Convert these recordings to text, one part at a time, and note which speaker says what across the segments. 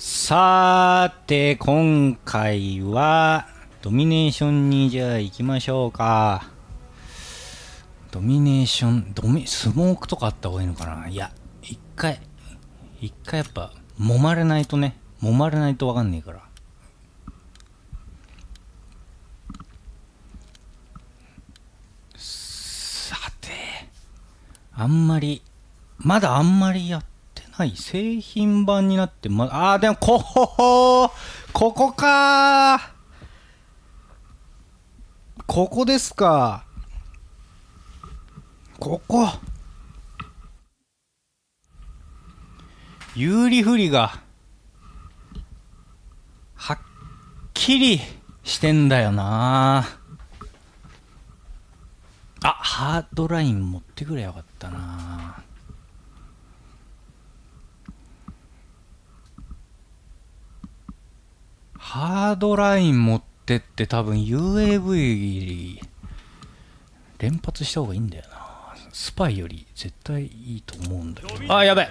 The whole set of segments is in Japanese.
Speaker 1: さーて、今回は、ドミネーションにじゃあ行きましょうか。ドミネーション、スモークとかあった方がいいのかな。いや、一回やっぱ、揉まれないとわかんねえから。さて、まだあんまりやってない製品版になって、でもここかー。ここですか。有利不利がはっきりしてんだよな。ハードライン持ってくれよかったな。ハードライン持ってって多分 UAV 連発した方がいいんだよな。スパイより絶対いいと思うんだけど。やべえ。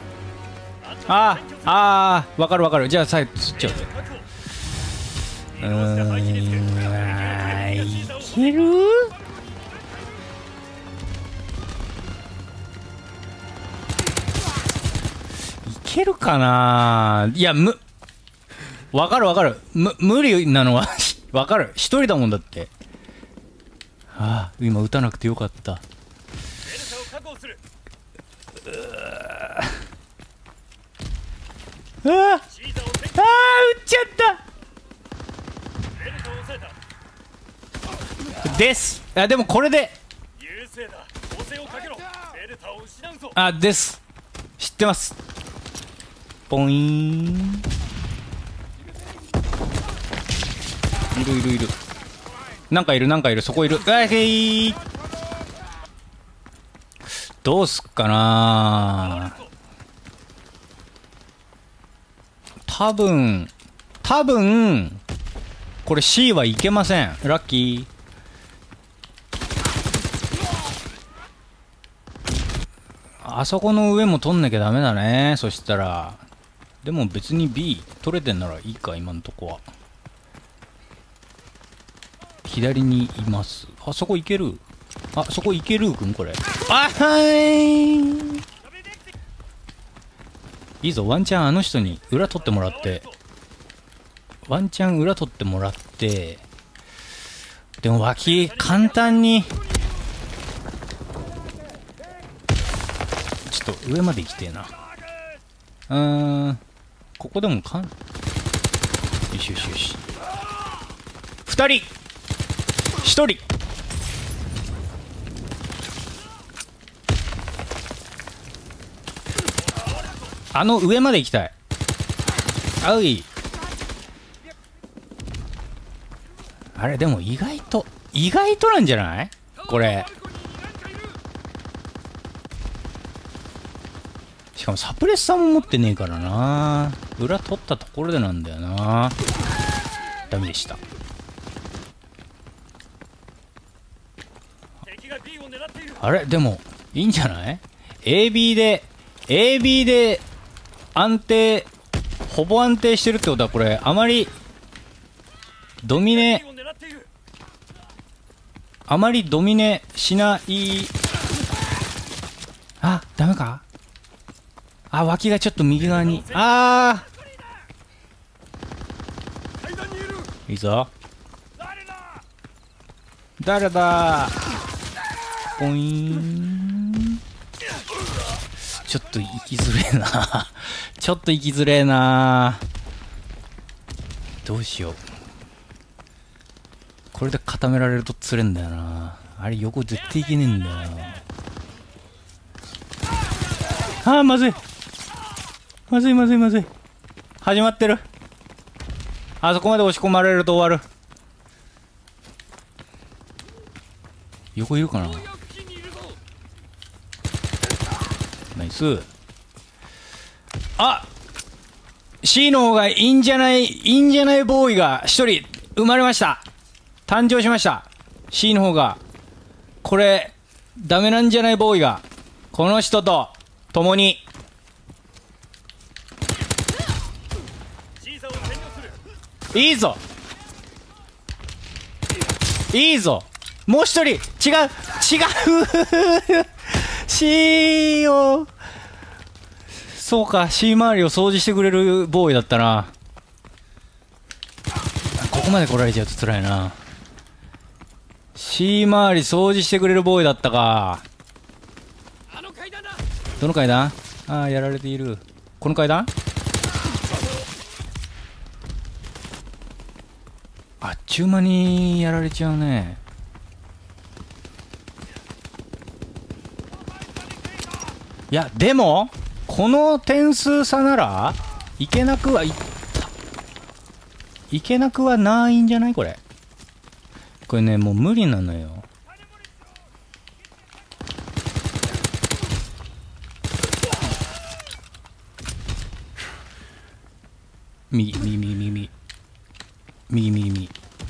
Speaker 1: わかる。じゃあ最後釣っちゃうぜ。いける？いけるかな。いや、わかる。無理なのはわかる。一人だもんだって。今撃たなくてよかった。撃っちゃったです。でもこれでです。知ってます。ポイーン。いる。なんかいる、そこいる。どうすっかな。多分これ C はいけません。ラッキー。あそこの上も取んなきゃダメだね。そしたらでも別に B 取れてんならいいか。今のとこは左にいます。そこいける。そこいけるくん。これいいぞ。ワンチャンあの人に裏取ってもらって。でも脇簡単にちょっと上まで行きてえな。ここでもよし2人1人。上まで行きたい。あれでも意外となんじゃないこれ。しかもサプレッサーも持ってねえからな。裏取ったところでなんだよな。ダメでした。でもいいんじゃない？ AB でほぼ安定してるってことは、これあまりドミネしない。ダメか。脇がちょっと右側に。いいぞ。誰だ。ポイーン。ちょっと行きづれえな。どうしよう。これで固められると釣れんだよな。横絶対いけねえんだよな。まずい。始まってる。そこまで押し込まれると終わる。横いるかな。ナイス。C の方がいいんじゃないボーイが一人生まれました。誕生しました。 C の方がこれダメなんじゃないボーイがこの人と共にいいぞいいぞ。もう一人違う C をそうか C 周りを掃除してくれるボーイだったな。ここまで来られちゃうと辛いな。 C 周り掃除してくれるボーイだったか。どの階段？ああ、やられている。この階段？あっちゅう間にやられちゃうね。いやでもこの点数差ならいけなくはいけなくはないんじゃないこれ。これねもう無理なのよ。右右右右右右右右。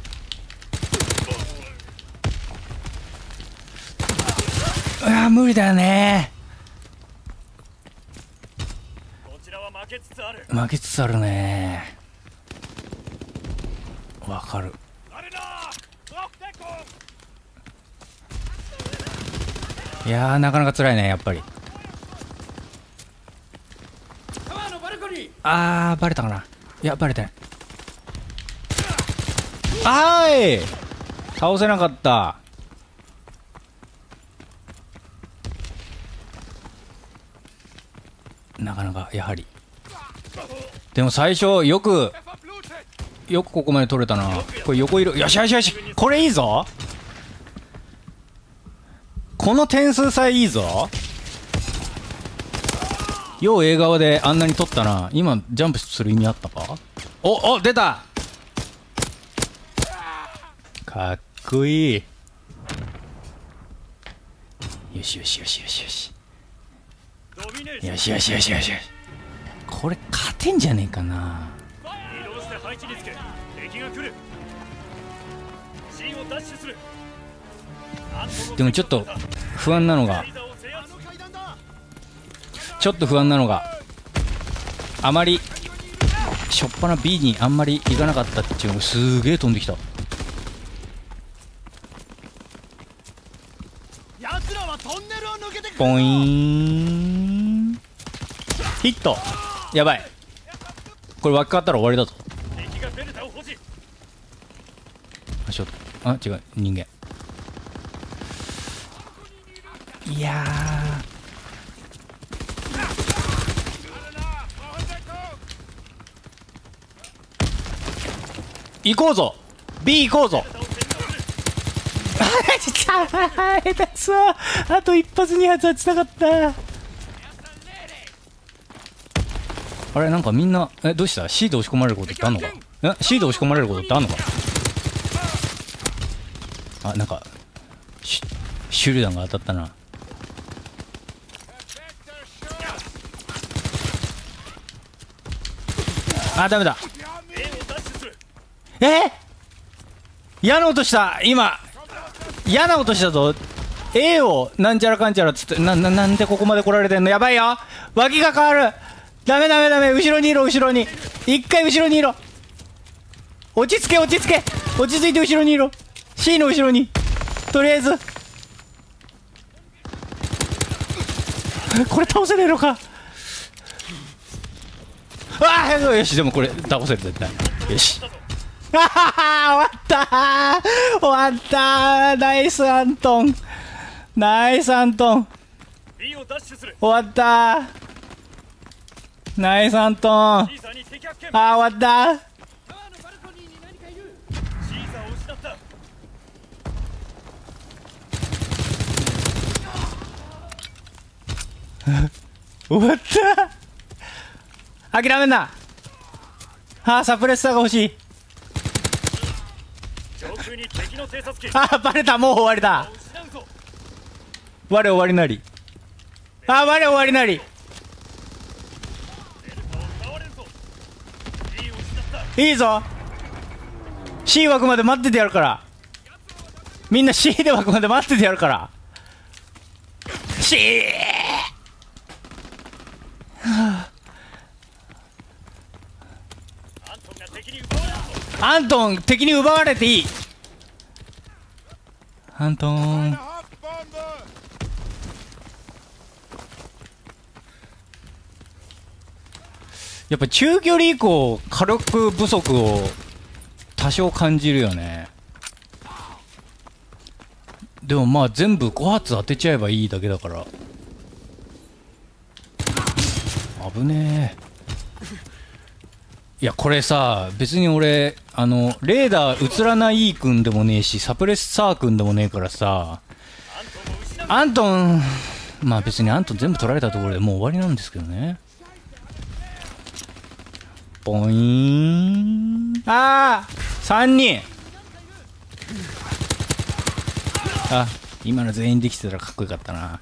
Speaker 1: うわ無理だよね。負けつつあるね。わかる。いやーなかなか辛いねやっぱり。あーバレたかな。いやバレてない。あーい倒せなかった。なかなかやはり。でも最初よくここまで取れたな。これ横色よしよしよし。これいいぞ。この点数さえいいぞ。よう映画であんなに取ったな。今ジャンプする意味あったか。お出た。かっこいい。よしよしよしよしよしよしよしよしよしよし。これ勝てんじゃねえかな。でもちょっと不安なのがあまりしょっぱな B にあんまり行かなかったっていうのがすげえ飛んできた。ポイーンヒット。やばいこれ分かったら終わりだぞ。ちょっと違う人間。いや行こうぞ B 行こうぞ。下手くそ。あと一発二発はつなかった。あれなんかみんなどうした。 C で押し込まれることってあんのか。C で押し込まれることってあんのか。あなんか手榴弾が当たったな。あダメだ。嫌な音した。今嫌な音したぞ。 A をなんちゃらかんちゃらっつってなんでここまで来られてんの。やばいよ脇が変わる。ダメダメダメ。後ろにいろ後ろに。一回後ろにいろ。落ち着け落ち着け落ち着いて後ろにいろ。 C の後ろにとりあえず。これ倒せねえのか。よしでもこれ倒せる絶対。よし終わった終わったナイスアントンナイスアントン終わったナイスアントン。終わった終わった諦めんな。サプレッサーが欲しい。バレた。もう終わりだ。我終わりなり。我終わりなり。いいぞ C 枠まで待っててやるから。みんな C で枠まで待っててやるから。 C はあアントン敵に奪われていい。アントンやっぱ中距離以降火力不足を多少感じるよね。でもまあ全部5発当てちゃえばいいだけだから危ねえ。いやこれさ別に俺レーダー映らない君でもねえしサプレッサー君でもねえからさ、アントンまあ別にアントン全部取られたところでもう終わりなんですけどね。ポイーンあー3人あ今の全員できてたらかっこよかったな。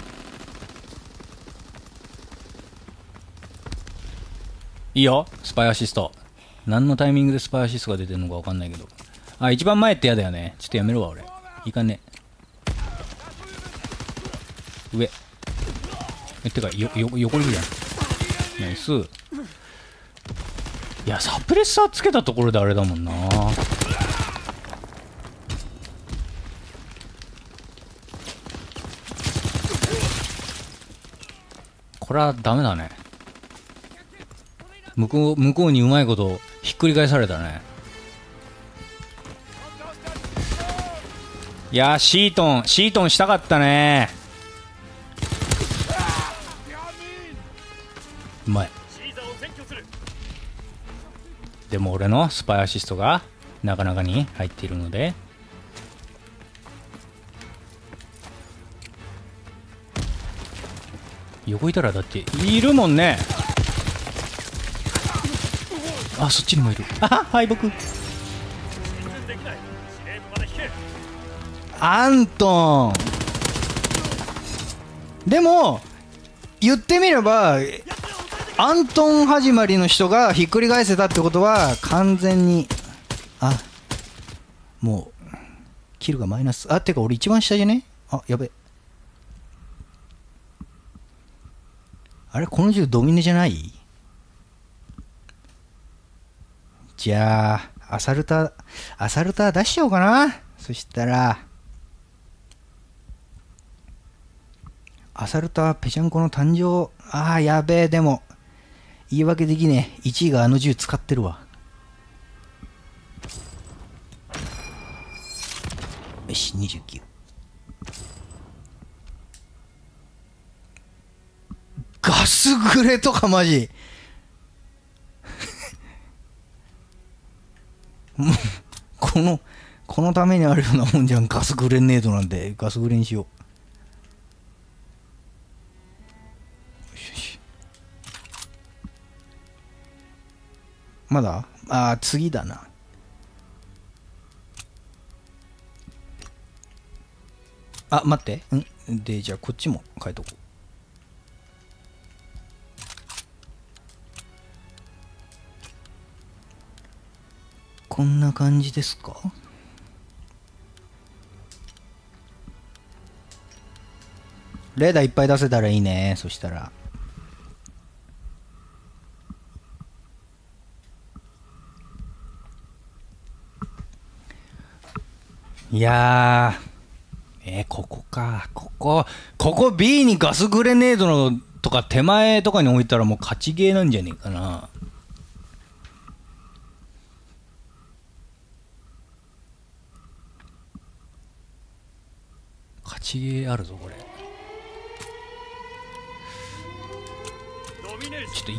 Speaker 1: いいよスパイアシスト。何のタイミングでスパイアシストが出てるのか分かんないけど、あ一番前ってやだよね。ちょっとやめろわ俺。いかね上てか横にいるじゃん。ナイス。いやサプレッサーつけたところであれだもんな。これはダメだね。向こうにうまいことひっくり返されたね。いやーシートンしたかったね。うまい。でも俺のスパイアシストがなかなかに入っているので横いたらだっているもんね。あそっちにもいる。あ敗北。アントンでも言ってみればアントン始まりの人がひっくり返せたってことは完全にもうキルがマイナス。てか俺一番下じゃね。やべ。あれこの銃ドミネじゃない。じゃあアサルター出しちゃおうかな。そしたらアサルターペチャンコの誕生。やべえ。でも言い訳できねえ。1位があの銃使ってるわ。よし29。ガスグレとかマジこのためにあるようなもんじゃん。ガスグレネードなんでガスグレにしよう。まだ次だな。待ってでじゃあこっちも変えとこう。こんな感じですか。レーダーいっぱい出せたらいいね。そしたらいやここか。ここ B にガスグレネードのとか手前とかに置いたらもう勝ちゲーなんじゃねえかな。勝ちゲーあるぞこれ。ちょっと一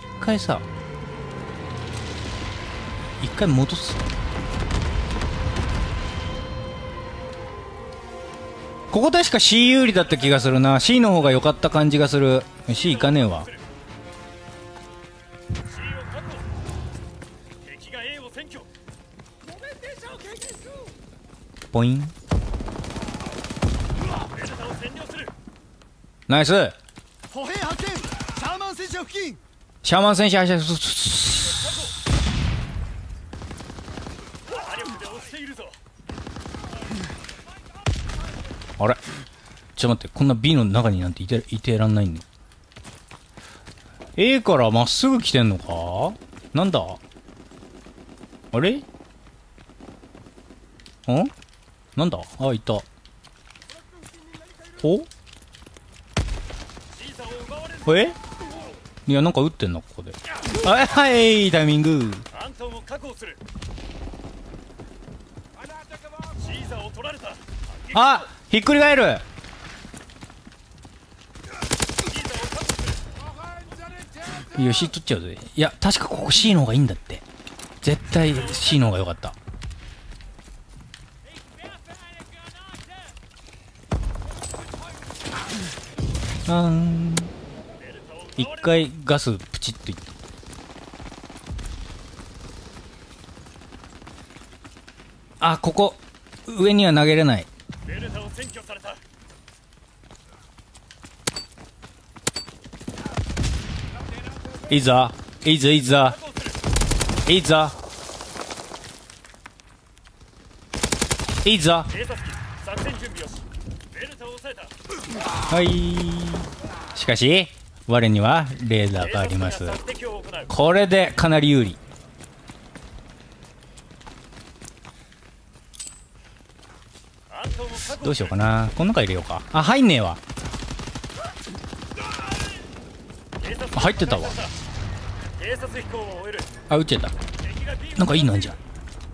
Speaker 1: 回戻す。ここ確か C 有利だった気がするな。 C の方が良かった感じがする。 C いかねえわ。ポインナイス。シャーマン戦車発射。あれちょっと待って。こんな B の中になんていてらんないんだ。A からまっすぐ来てんのか。なんだあれんなんだ、あ、いた。おえ、いや、なんか撃ってんな、ここで。はいはい、タイミング。
Speaker 2: アントンを確保する。シーザーを取られた。
Speaker 1: あ、ひっくり返る。よし、取っちゃうぜ。いや、確かここ C の方がいいんだって。絶対 C の方が良かった。一回ガスプチッといった。あ、ここ上には投げれない。
Speaker 2: ベルタを占拠された。
Speaker 1: いいぞいいぞいいぞいいぞいいぞ。
Speaker 2: 偵察機作戦準備よし。ベルタを抑えた。
Speaker 1: はい。しかし我にはレーダーがあります。これでかなり有利。どうしようかな。この中入れようか。あ、入んねえわ。あ、入ってたわ。あ、撃っちゃった。なんかいいのあんじゃん。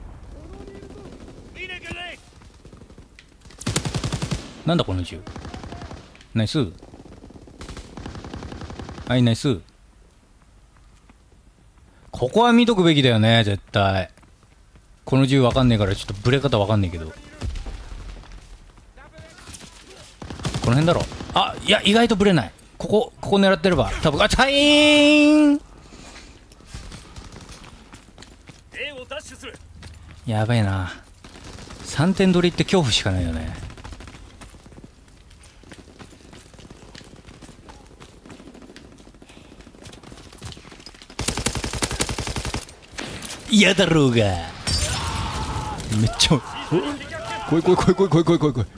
Speaker 1: なんだこの銃。ナイス。はい、ナイス。ここは見とくべきだよね、絶対。この銃わかんねえからちょっとブレ方わかんねえけど。この辺だろ。あ、いや、意外とブレない。ここ狙ってれば多分。あ、チャイーン。やばいな。3点取りって恐怖しかないよね。嫌だろうが。めっちゃ来い来い来い来い来い来い来い来い。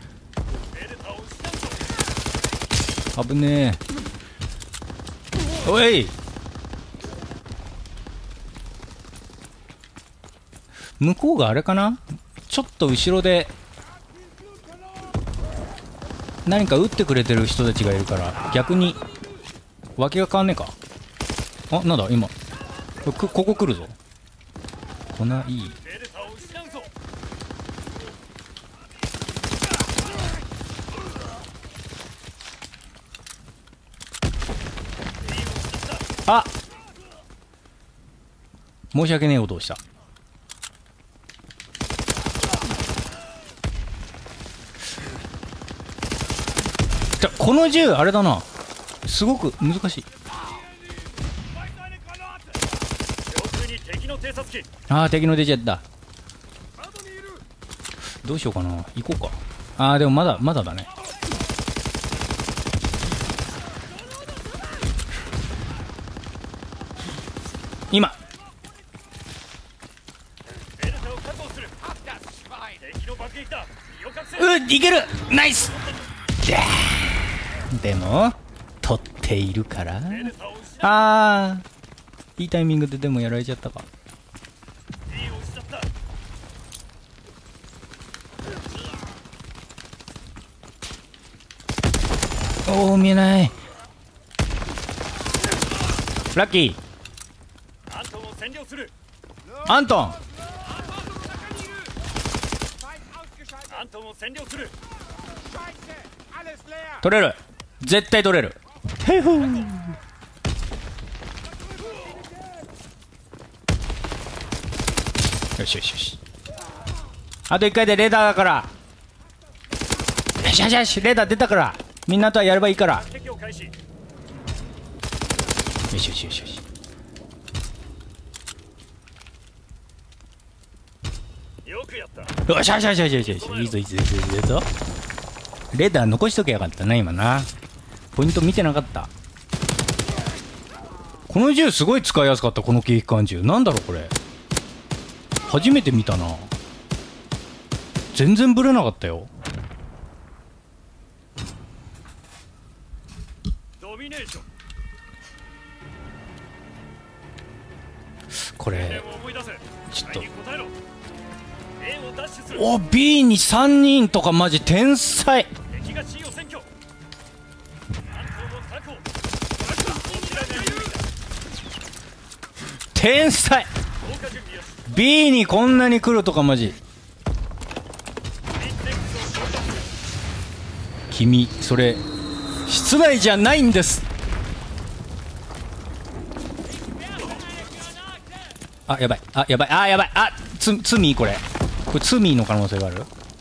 Speaker 1: 危ねえ。おい、向こうがあれかな。ちょっと後ろで何か撃ってくれてる人たちがいるから逆に脇が変わんねえか。あ、なんだ今ここ来るぞ。こないい。あ、申し訳ねえ音をした。じゃ、この銃あれだな、すごく難しい。ああ、敵の出ちゃった。どうしようかな。行こうか。ああ、でもまだだね。今いける。ナイス。でも取っているから。ああ、いいタイミングででもやられちゃったか。おお、見えない。ラッキー。アントン取れる。絶対取れる。へふー。よしよしよし。あと1回でレーダーだから。よしよしよし、レーダー出たから。みんなとはやればいいから。よしよしよしよし。よしよしよしよしよしよし。いいぞいいぞいいぞいいぞ。レーダー残しとけばよかったな今な。ポイント見てなかった。この銃すごい使いやすかった。この警官銃なんだろうこれ。初めて見たな。全然ブレなかったよ。これちょっと
Speaker 2: A を奪取する。
Speaker 1: お B に3人とかマジ天才。
Speaker 2: 敵が C を占拠。アントンを確保。こちらが有利だ。
Speaker 1: 天才。
Speaker 2: 防火準備よし。
Speaker 1: B にこんなに来るとかマジ。
Speaker 2: ビッグ X を消化する。
Speaker 1: 君それ室内じゃないんです。あやばいあやばいあやばいあ罪これ罪の可能性がある。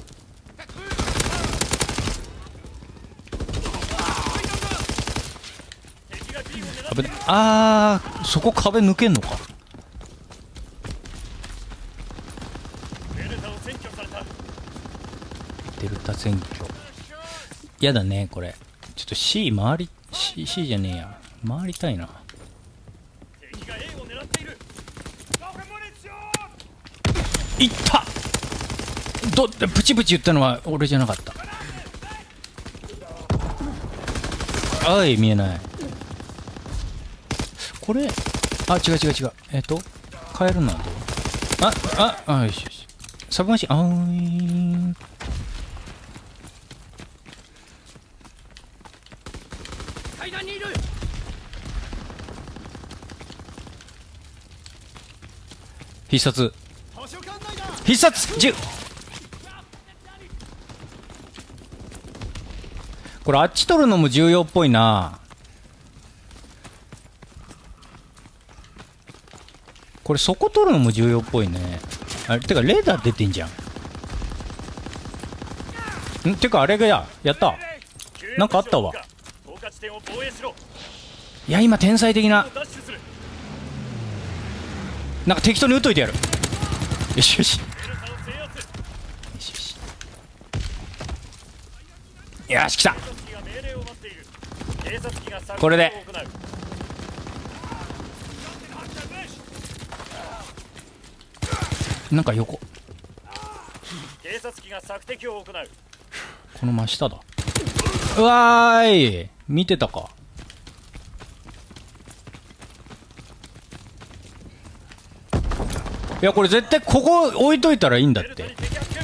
Speaker 2: 敵が B を狙っている。
Speaker 1: そこ壁抜けんのか。
Speaker 2: ベルタを占拠された。
Speaker 1: デルタ選挙やだねこれ。ちょっと C 回り C じゃねえや回りたいな。
Speaker 2: 敵が A を狙っている。
Speaker 1: いったプチプチ言ったのは俺じゃなかった。あい見えないこれ。違う変えるなと。よしよしサブマシン
Speaker 2: 階段にいる。
Speaker 1: 必殺必殺10。これあっち取るのも重要っぽいな。これそこ取るのも重要っぽいね。あれてかレーダー出てんじゃん。てかあれがやったなんかあったわ。
Speaker 2: 防火地点を防衛しろ。
Speaker 1: いや今天才的な
Speaker 2: ダッシュする。
Speaker 1: なんか適当に撃っといてやる。よしよし
Speaker 2: ベルタを制圧。
Speaker 1: よしよしよし来た。
Speaker 2: 警察機が命令を待っている。警察機が作
Speaker 1: これで
Speaker 2: 戦を行う。
Speaker 1: なんか横
Speaker 2: 警察機が索敵を行う。
Speaker 1: この真下だ。うわーい見てたか。いやこれ絶対ここ置いといたらいいんだっ
Speaker 2: ベルタに
Speaker 1: て。
Speaker 2: 敵発見。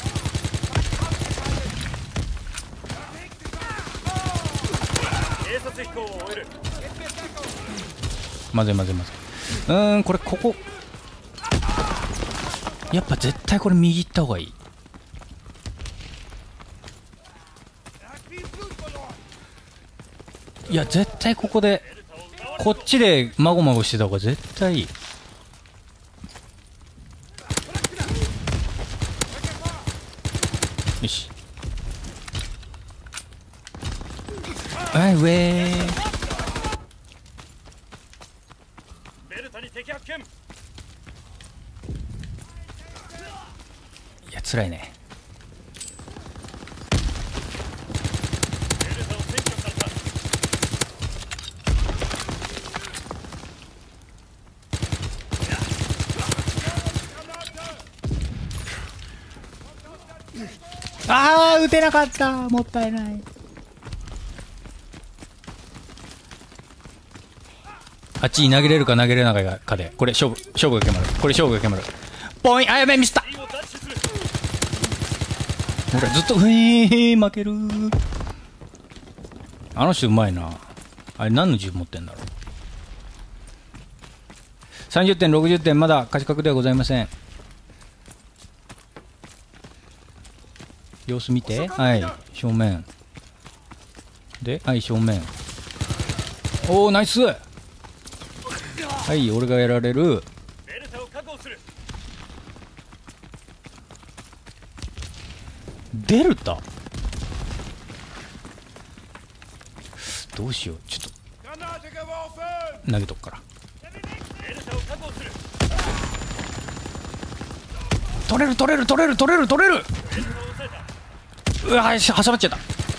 Speaker 2: 警察飛行を終える。
Speaker 1: まずいこれここやっぱ絶対これ右行った方がいい。いや絶対ここでこっちでまごまごしてた方が絶対いい。よしはい上
Speaker 2: ベルタに敵発見。
Speaker 1: いや辛いね。
Speaker 2: ベルタを占拠された。
Speaker 1: 撃てなかった。もったいない。あっちに投げれるか投げれないかでこれ勝負が決まる。これ勝負が決まる。ポイントやばいミスった。
Speaker 2: B を奪取する。
Speaker 1: 俺ずっと負ける。あの人うまいな。あれ何の銃持ってんだろう。30点60点まだ勝ち確ではございません。様子見て。はい正面ではい正面。おおナイス。はい俺がやられる。
Speaker 2: ベルタを確保する。
Speaker 1: デルタどうしよう。ちょっと投げとくから。
Speaker 2: ベルタを確保する。
Speaker 1: 取れる。
Speaker 2: ベルタを抑えた。
Speaker 1: うわ挟まっちゃった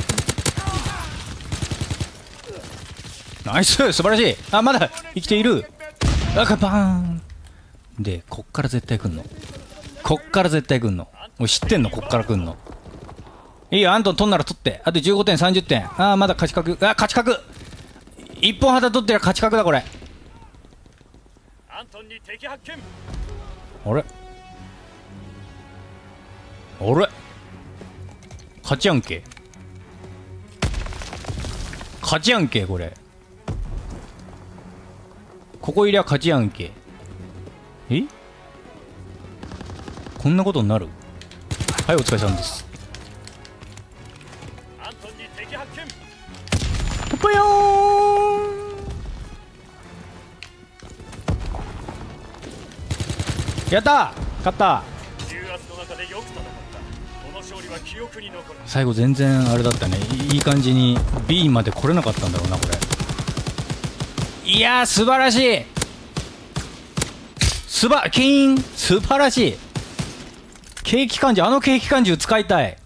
Speaker 1: 。ナイス素晴らしい。あまだ生きている。バーンでこっから絶対来んの。俺知ってんの。こっから来んの。いいよアントン取んなら取って。あと15点30点。まだ勝ち確。勝ち確一本旗取ってりゃ勝ち確だこれ。
Speaker 2: アントンに敵発見。
Speaker 1: あれあれ勝ちやんけ。勝ちやんけこれ。ここいりゃ勝ちやんけ。え、こんなことになる。はい、お疲れさんです。
Speaker 2: アントンに敵発見。
Speaker 1: ぽよーん。やったー、勝った。
Speaker 2: 重圧の中でよく戦った。この勝利は記憶に残る。
Speaker 1: 最後全然あれだったね。いい感じに B まで来れなかったんだろうなこれ。いやー素晴らしい。キーン素晴らしい。ケーキ漢字、あのケーキ漢字使いたい。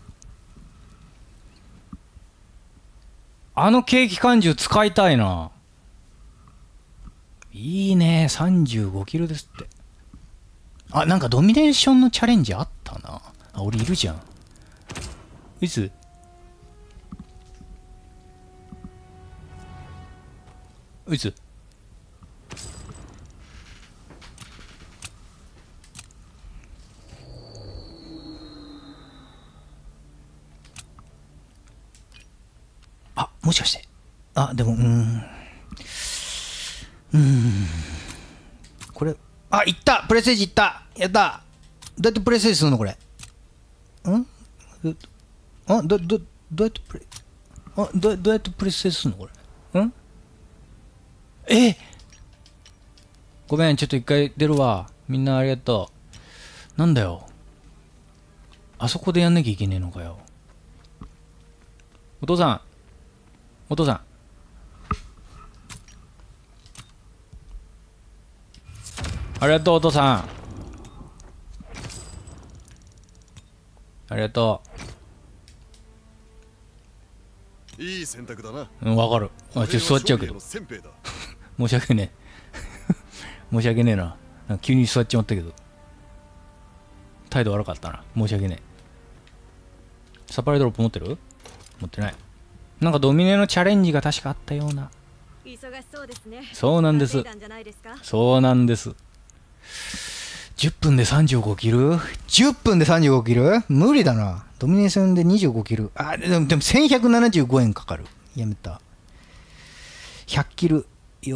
Speaker 1: あのケーキ漢字使いたいな。いいね。35キロですって。あ、なんかドミネーションのチャレンジあったな。あ、俺いるじゃん。いついつあ、もしかして。あ、でも、これ、あ、いったプレステージいった、やった。どうやってプレステージするのこれ。どうやってプレ、どうやってプレステージするのこれ。ごめん、ちょっと一回出るわ。みんなありがとう。なんだよ。あそこでやんなきゃいけねえのかよ。お父さん。お父さん。ありがとう、お父さん。ありがと
Speaker 3: う。いい選択だな。
Speaker 1: うん、わかる。あ、ちょっと座っちゃうけど。申し訳ねえ。申し訳ねえな。なんか急に座っちまったけど。態度悪かったな。申し訳ねえ。サプライドロップ持ってる？持ってない。なんかドミネのチャレンジが確かあったような。
Speaker 4: 忙しそうですね。
Speaker 1: そうなんです。そうなんです。10分で35キル ?10 分で35キル無理だな。ドミネーションで25キル。あ、でも1175円かかる。やめた。100キル40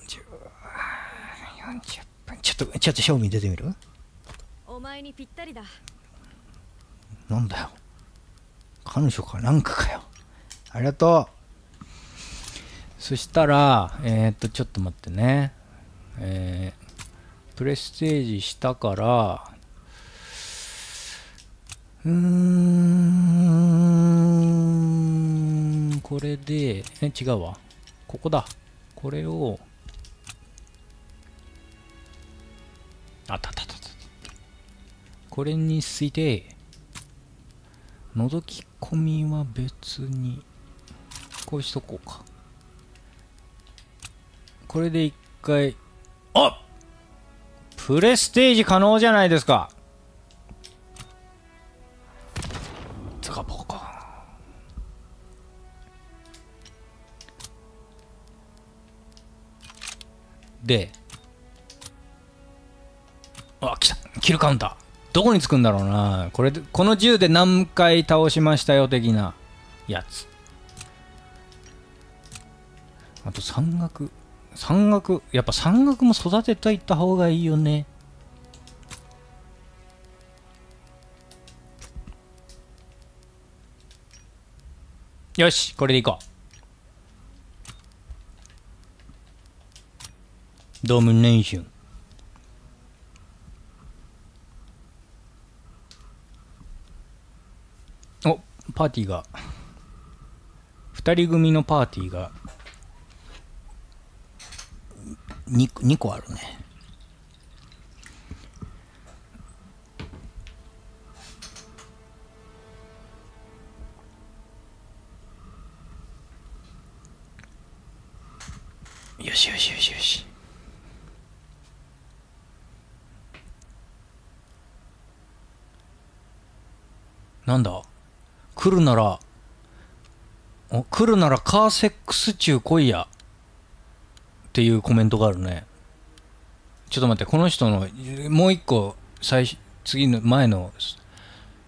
Speaker 1: 分。ちょっと賞味出てみる？
Speaker 4: お前にぴったりだ。
Speaker 1: なんだよ。彼女かなんかかよ。ありがとう。そしたら、ちょっと待ってね。プレステージしたから、これで、違うわ。ここだ。これを、あった。これについて、覗き込みは別に、こうしとこうか。これで一回、あっプレステージ可能じゃないですか。使おうか。で、あ、来た。キルカウンター。どこにつくんだろうな。これで、この銃で何回倒しましたよ的なやつ。あと山岳。やっぱ山岳も育てといった方がいいよね。よし、これでいこう。ドミネーション。お、パーティーが。2人組のパーティーが。2個あるね。よし。なんだ？来るならカーセックス中来いや。っていうコメントがあるね。ちょっと待って、この人のもう一個次の前の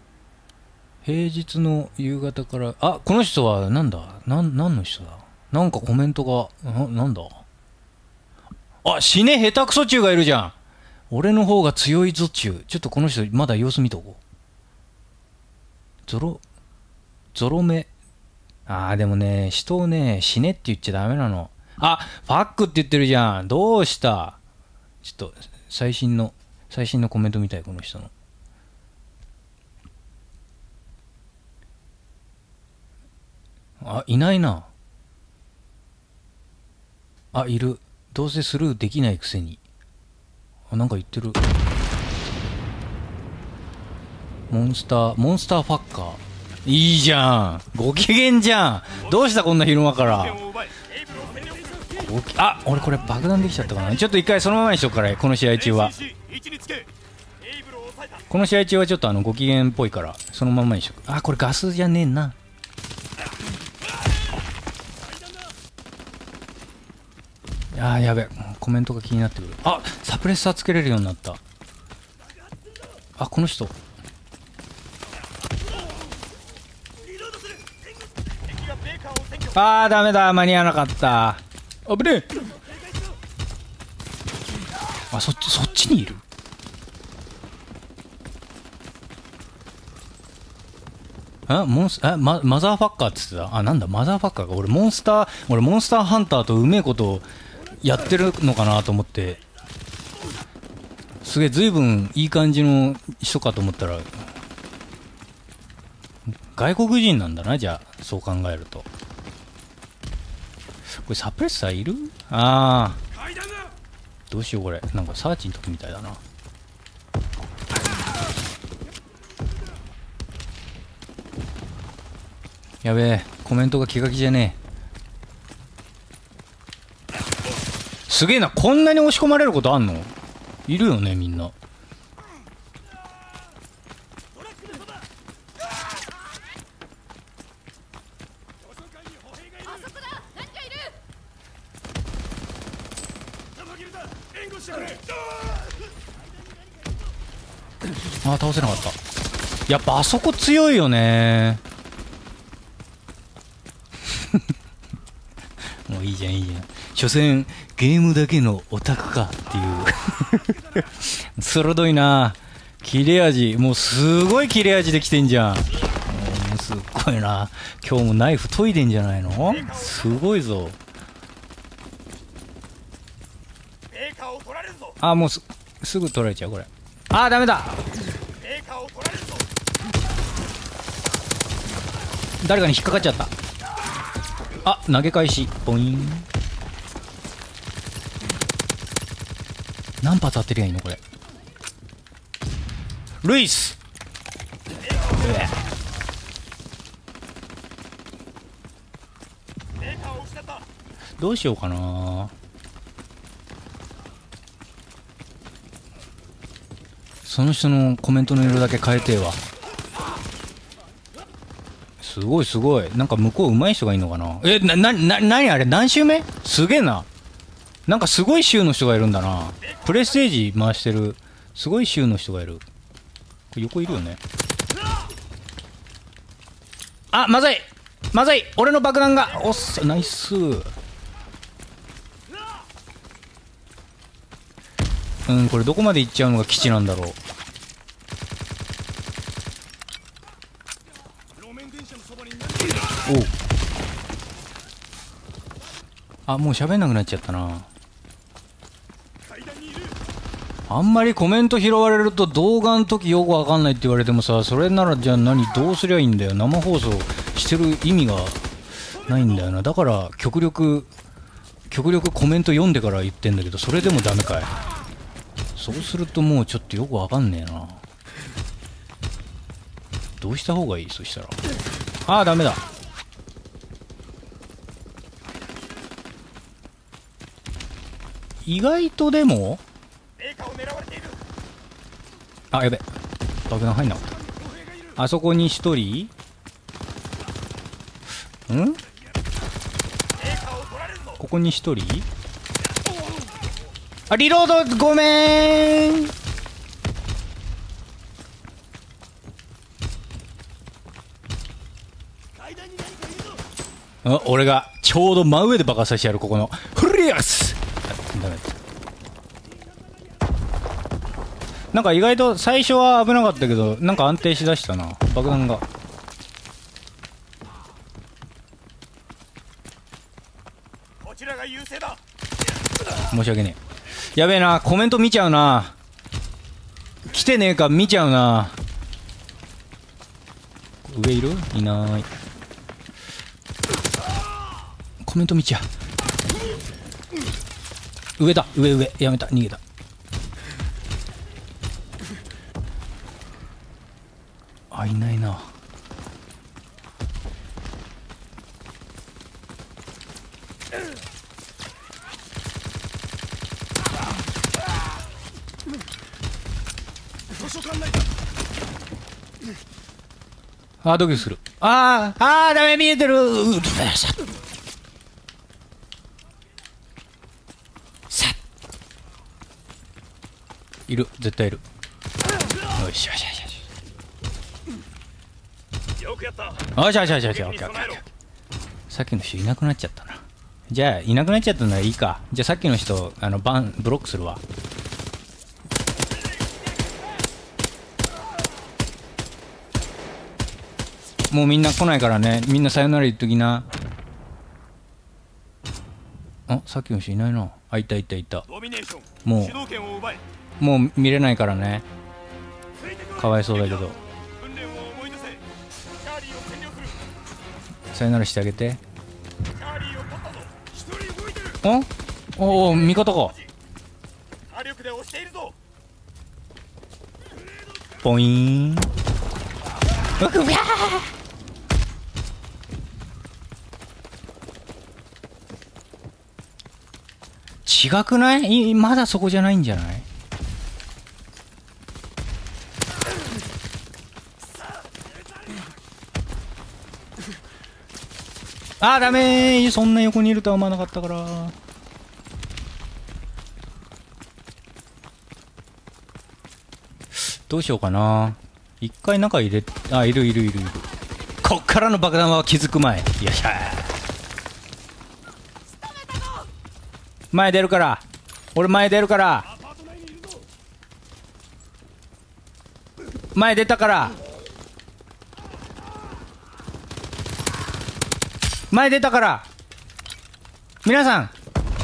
Speaker 1: 平日の夕方から、あ、この人はなんだ、何の人だ。なんかコメントが、なんだ。あ、死ね下手くそ中がいるじゃん。俺の方が強いぞ中。ちょっとこの人まだ様子見とこう。ゾロ目。あーでもね、人をね、死ねって言っちゃダメなの。あ、ファックって言ってるじゃん。どうした。ちょっと最新のコメント見たい、この人の。あ、いないな。あ、いる。どうせスルーできないくせに。あ、なんか言ってる。モンスターファッカー。いいじゃん。ご機嫌じゃん。どうしたこんな昼間から。あ、俺これ爆弾できちゃったかな。ちょっと一回そのままにしとくから、この試合中は。この試合中はちょっとご機嫌っぽいから、そのままにしとく。あ、これガスじゃねえな。あーやべ、コメントが気になってくる。あ、サプレッサーつけれるようになった。あ、この人。あーダメだ、間に合わなかった。あぶねえ。あ、そっちにいる。マザーファッカーって言ってた。あ、なんだマザーファッカーか。俺モンスターハンターとうめえことやってるのかなと思って、すげえ随分いい感じの人かと思ったら外国人なんだな。じゃあそう考えると、これサプレッサーいる？ああ、どうしようこれ。なんかサーチの時みたいだな。やべえ、コメントが気が気じゃねえ。すげえな、こんなに押し込まれることあんの？いるよねみんな。あー倒せなかった。やっぱあそこ強いよね。もういいじゃんいいじゃん。所詮ゲームだけのオタクかっていう鋭いな。切れ味もうすごい切れ味できてんじゃん。もうすっごいな。今日もナイフ研いでんじゃないの？すごいぞ。あ、もうすぐ取られちゃうこれ。あーダメだ。誰かに引っかかっちゃった。あ、投げ返しポイン。何発当てりゃいいのこれ。ルイス。どうしようかな。その人のコメントの色だけ変えてえわ。すごいすごい。なんか向こう上手い人がいるのかな。何あれ何周目？すげえな。なんかすごい州の人がいるんだな。プレステージ回してるすごい州の人がいる。これ横いるよね。あ、まずいまずい。俺の爆弾がおっさ、ナイス。これどこまで行っちゃうのが基地なんだろう。おう。あ、もう喋んなくなっちゃったな。あんまりコメント拾われると動画の時よくわかんないって言われてもさ、それならじゃあどうすりゃいいんだよ。生放送してる意味がないんだよな。だから極力コメント読んでから言ってんだけど、それでもダメかい。そうするともうちょっとよくわかんねえな。どうした方がいい？そしたらああダメだ。意外とでもあ、やべ、爆弾入んなかった。あそこに一人ここに一人。あ、リロードごめん。 俺がちょうど真上で爆発させてやる。ここのフリアス。ダメだ。なんか意外と最初は危なかったけど、なんか安定しだしたな、爆弾が。
Speaker 2: こちらが優勢だ。
Speaker 1: 申し訳ねえ。やべえな、コメント見ちゃうな。来てねえか見ちゃうな。上いる？いない。コメント見ちゃう。上だ、上上、やめた、逃げた。あ、いないな。あー、ドキドキする。あー、あー、ダメ、見えてる。いる、絶対いる。よしよしよしよし。
Speaker 2: よくやった。
Speaker 1: よしよしよしよし、オッケーオッケーオッケー。さっきの人いなくなっちゃったな。じゃあいなくなっちゃったならいいか。じゃあさっきの人ブロックするわ。もうみんな来ないからね。みんなさよなら言っときな。あ、さっきの人いないな。あ、いたいたいた。
Speaker 2: ドミネーション。
Speaker 1: も
Speaker 2: 主導権を奪え。
Speaker 1: もう見れないからね。かわいそうだけど。
Speaker 2: 訓練を思い出せ。チャーリーを占領する。
Speaker 1: さよならしてあげて。
Speaker 2: チャーリーを取ったぞ。一人動いてる。
Speaker 1: おお、味方か。
Speaker 2: 火力で押しているぞ。
Speaker 1: ポイーン。うわー。違くない？まだそこじゃないんじゃない？あー、ダメー。そんな横にいるとは思わなかったから。どうしようかな。一回中入れ、あ、いるいるいるいる。こっからの爆弾は気づく前。よっしゃー。前出るから。俺前出るから。前出たから。前出たから。皆さん。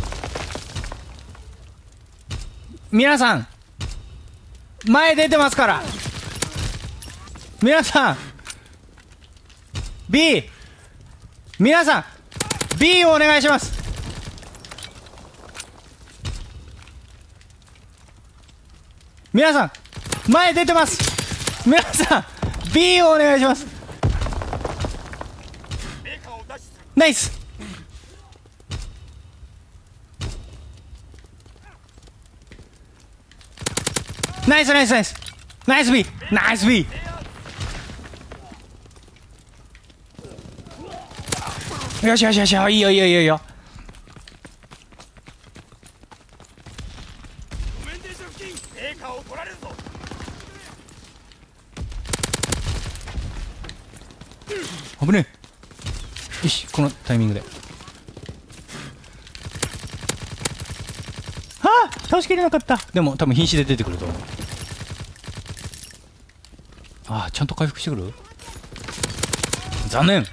Speaker 1: 皆さん。前出てますから。皆さん。B。皆さん。B をお願いします。皆さん、前出てます。皆さん、B をお願いします。ナイス。ナイスナイスナイス。ナイス B。ナイス B。よしよしよし、いいよいいよいいよいいよ。危ねえ。よし、このタイミングで。ああ、倒しきれなかった。でも多分瀕死で出てくると思う。ああ、ちゃんと回復してくる。残念。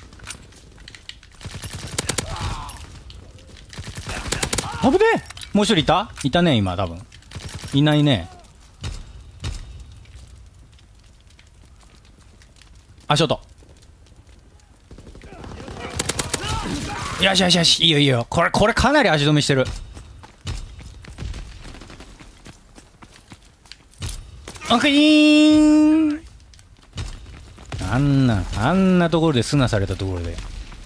Speaker 1: 危ねえ。もう一人いた？いたね、今多分。いないね。足音。よしよしよし、いいよいいよ。これかなり足止めしてる。オッケー。あんなところで砂されたところで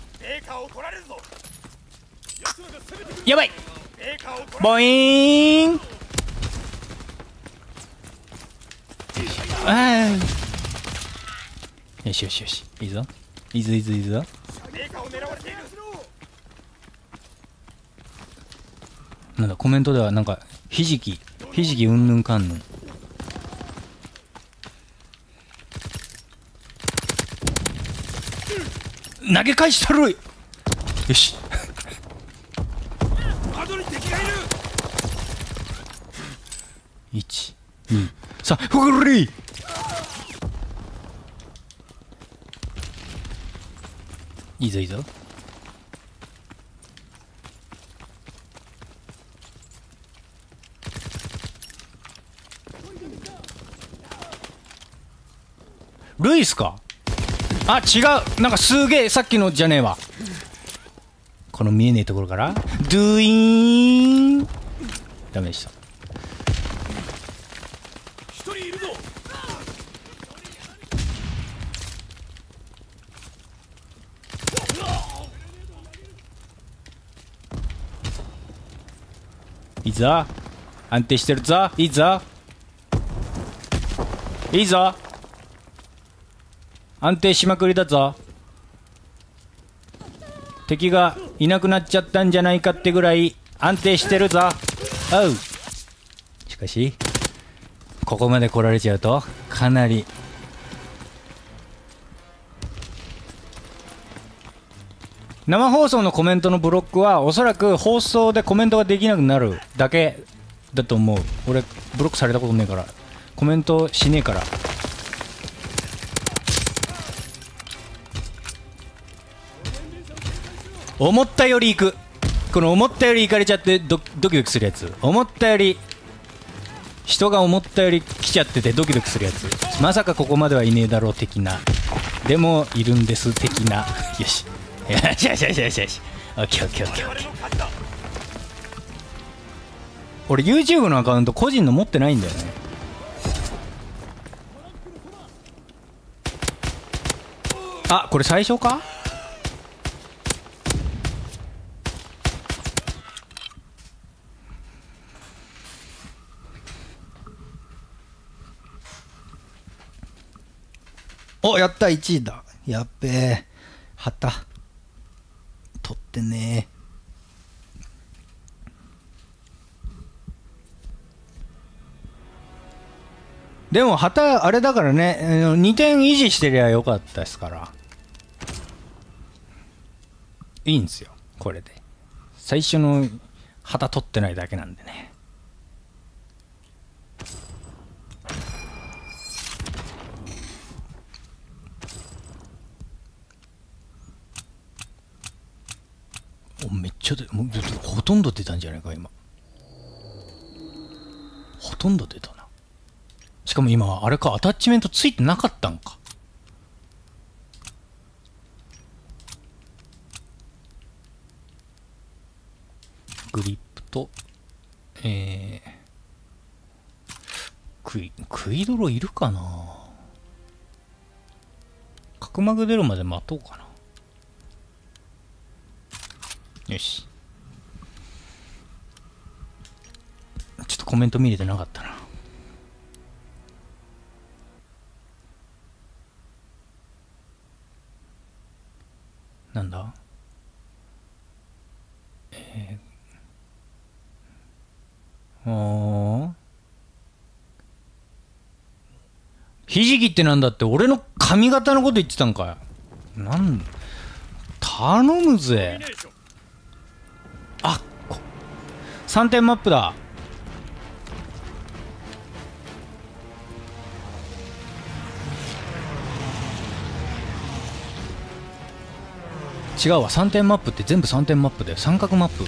Speaker 1: やばい。ボイーン。ああ、よしよしよし、いいぞいいぞいいぞいいぞ。なんだコメントではなんかひじきうんぬんかんぬん。投げ返したる。 よし。
Speaker 2: 窓に敵がいる。
Speaker 1: 1、2、3、ふぐり。いいぞいいぞ。ルイスか。あ、違う。なんかすげえさっきのじゃねえわ。この見えねえところからドゥイーン。ダメでした。
Speaker 2: 一人いるぞ。
Speaker 1: いいぞ。安定してるぞ。いいぞいいぞ。安定しまくりだぞ。敵がいなくなっちゃったんじゃないかってぐらい安定してるぞ。おう。しかしここまで来られちゃうとかなり。生放送のコメントのブロックはおそらく放送でコメントができなくなるだけだと思う。俺ブロックされたことねえからコメントしねえから。思ったより行く。この思ったより行かれちゃってドキドキするやつ。思ったより人が思ったより来ちゃっててドキドキするやつ。まさかここまではいねえだろう的な。でもいるんです的な。よしよしよしよしよしよし。オッケーオッケーオッケーオッケー。俺 YouTube のアカウント個人の持ってないんだよね。あ、これ最初か。お、やった、1位だ。やっべえ。旗取ってね。でも旗あれだからね、2点維持してりゃよかったですから。いいんですよこれで。最初の旗取ってないだけなんでね。めっちゃもうほとんど出たんじゃないか今。ほとんど出たな。しかも今あれか、アタッチメントついてなかったんか。グリップとクイドロいるかな。角膜出るまで待とうかな。よし。ちょっとコメント見れてなかったな。なんだ。ひじきってなんだって。俺の髪型のこと言ってたんかい。頼むぜ。あ、3点マップだ。違うわ、3点マップって全部3点マップだよ。三角マップ。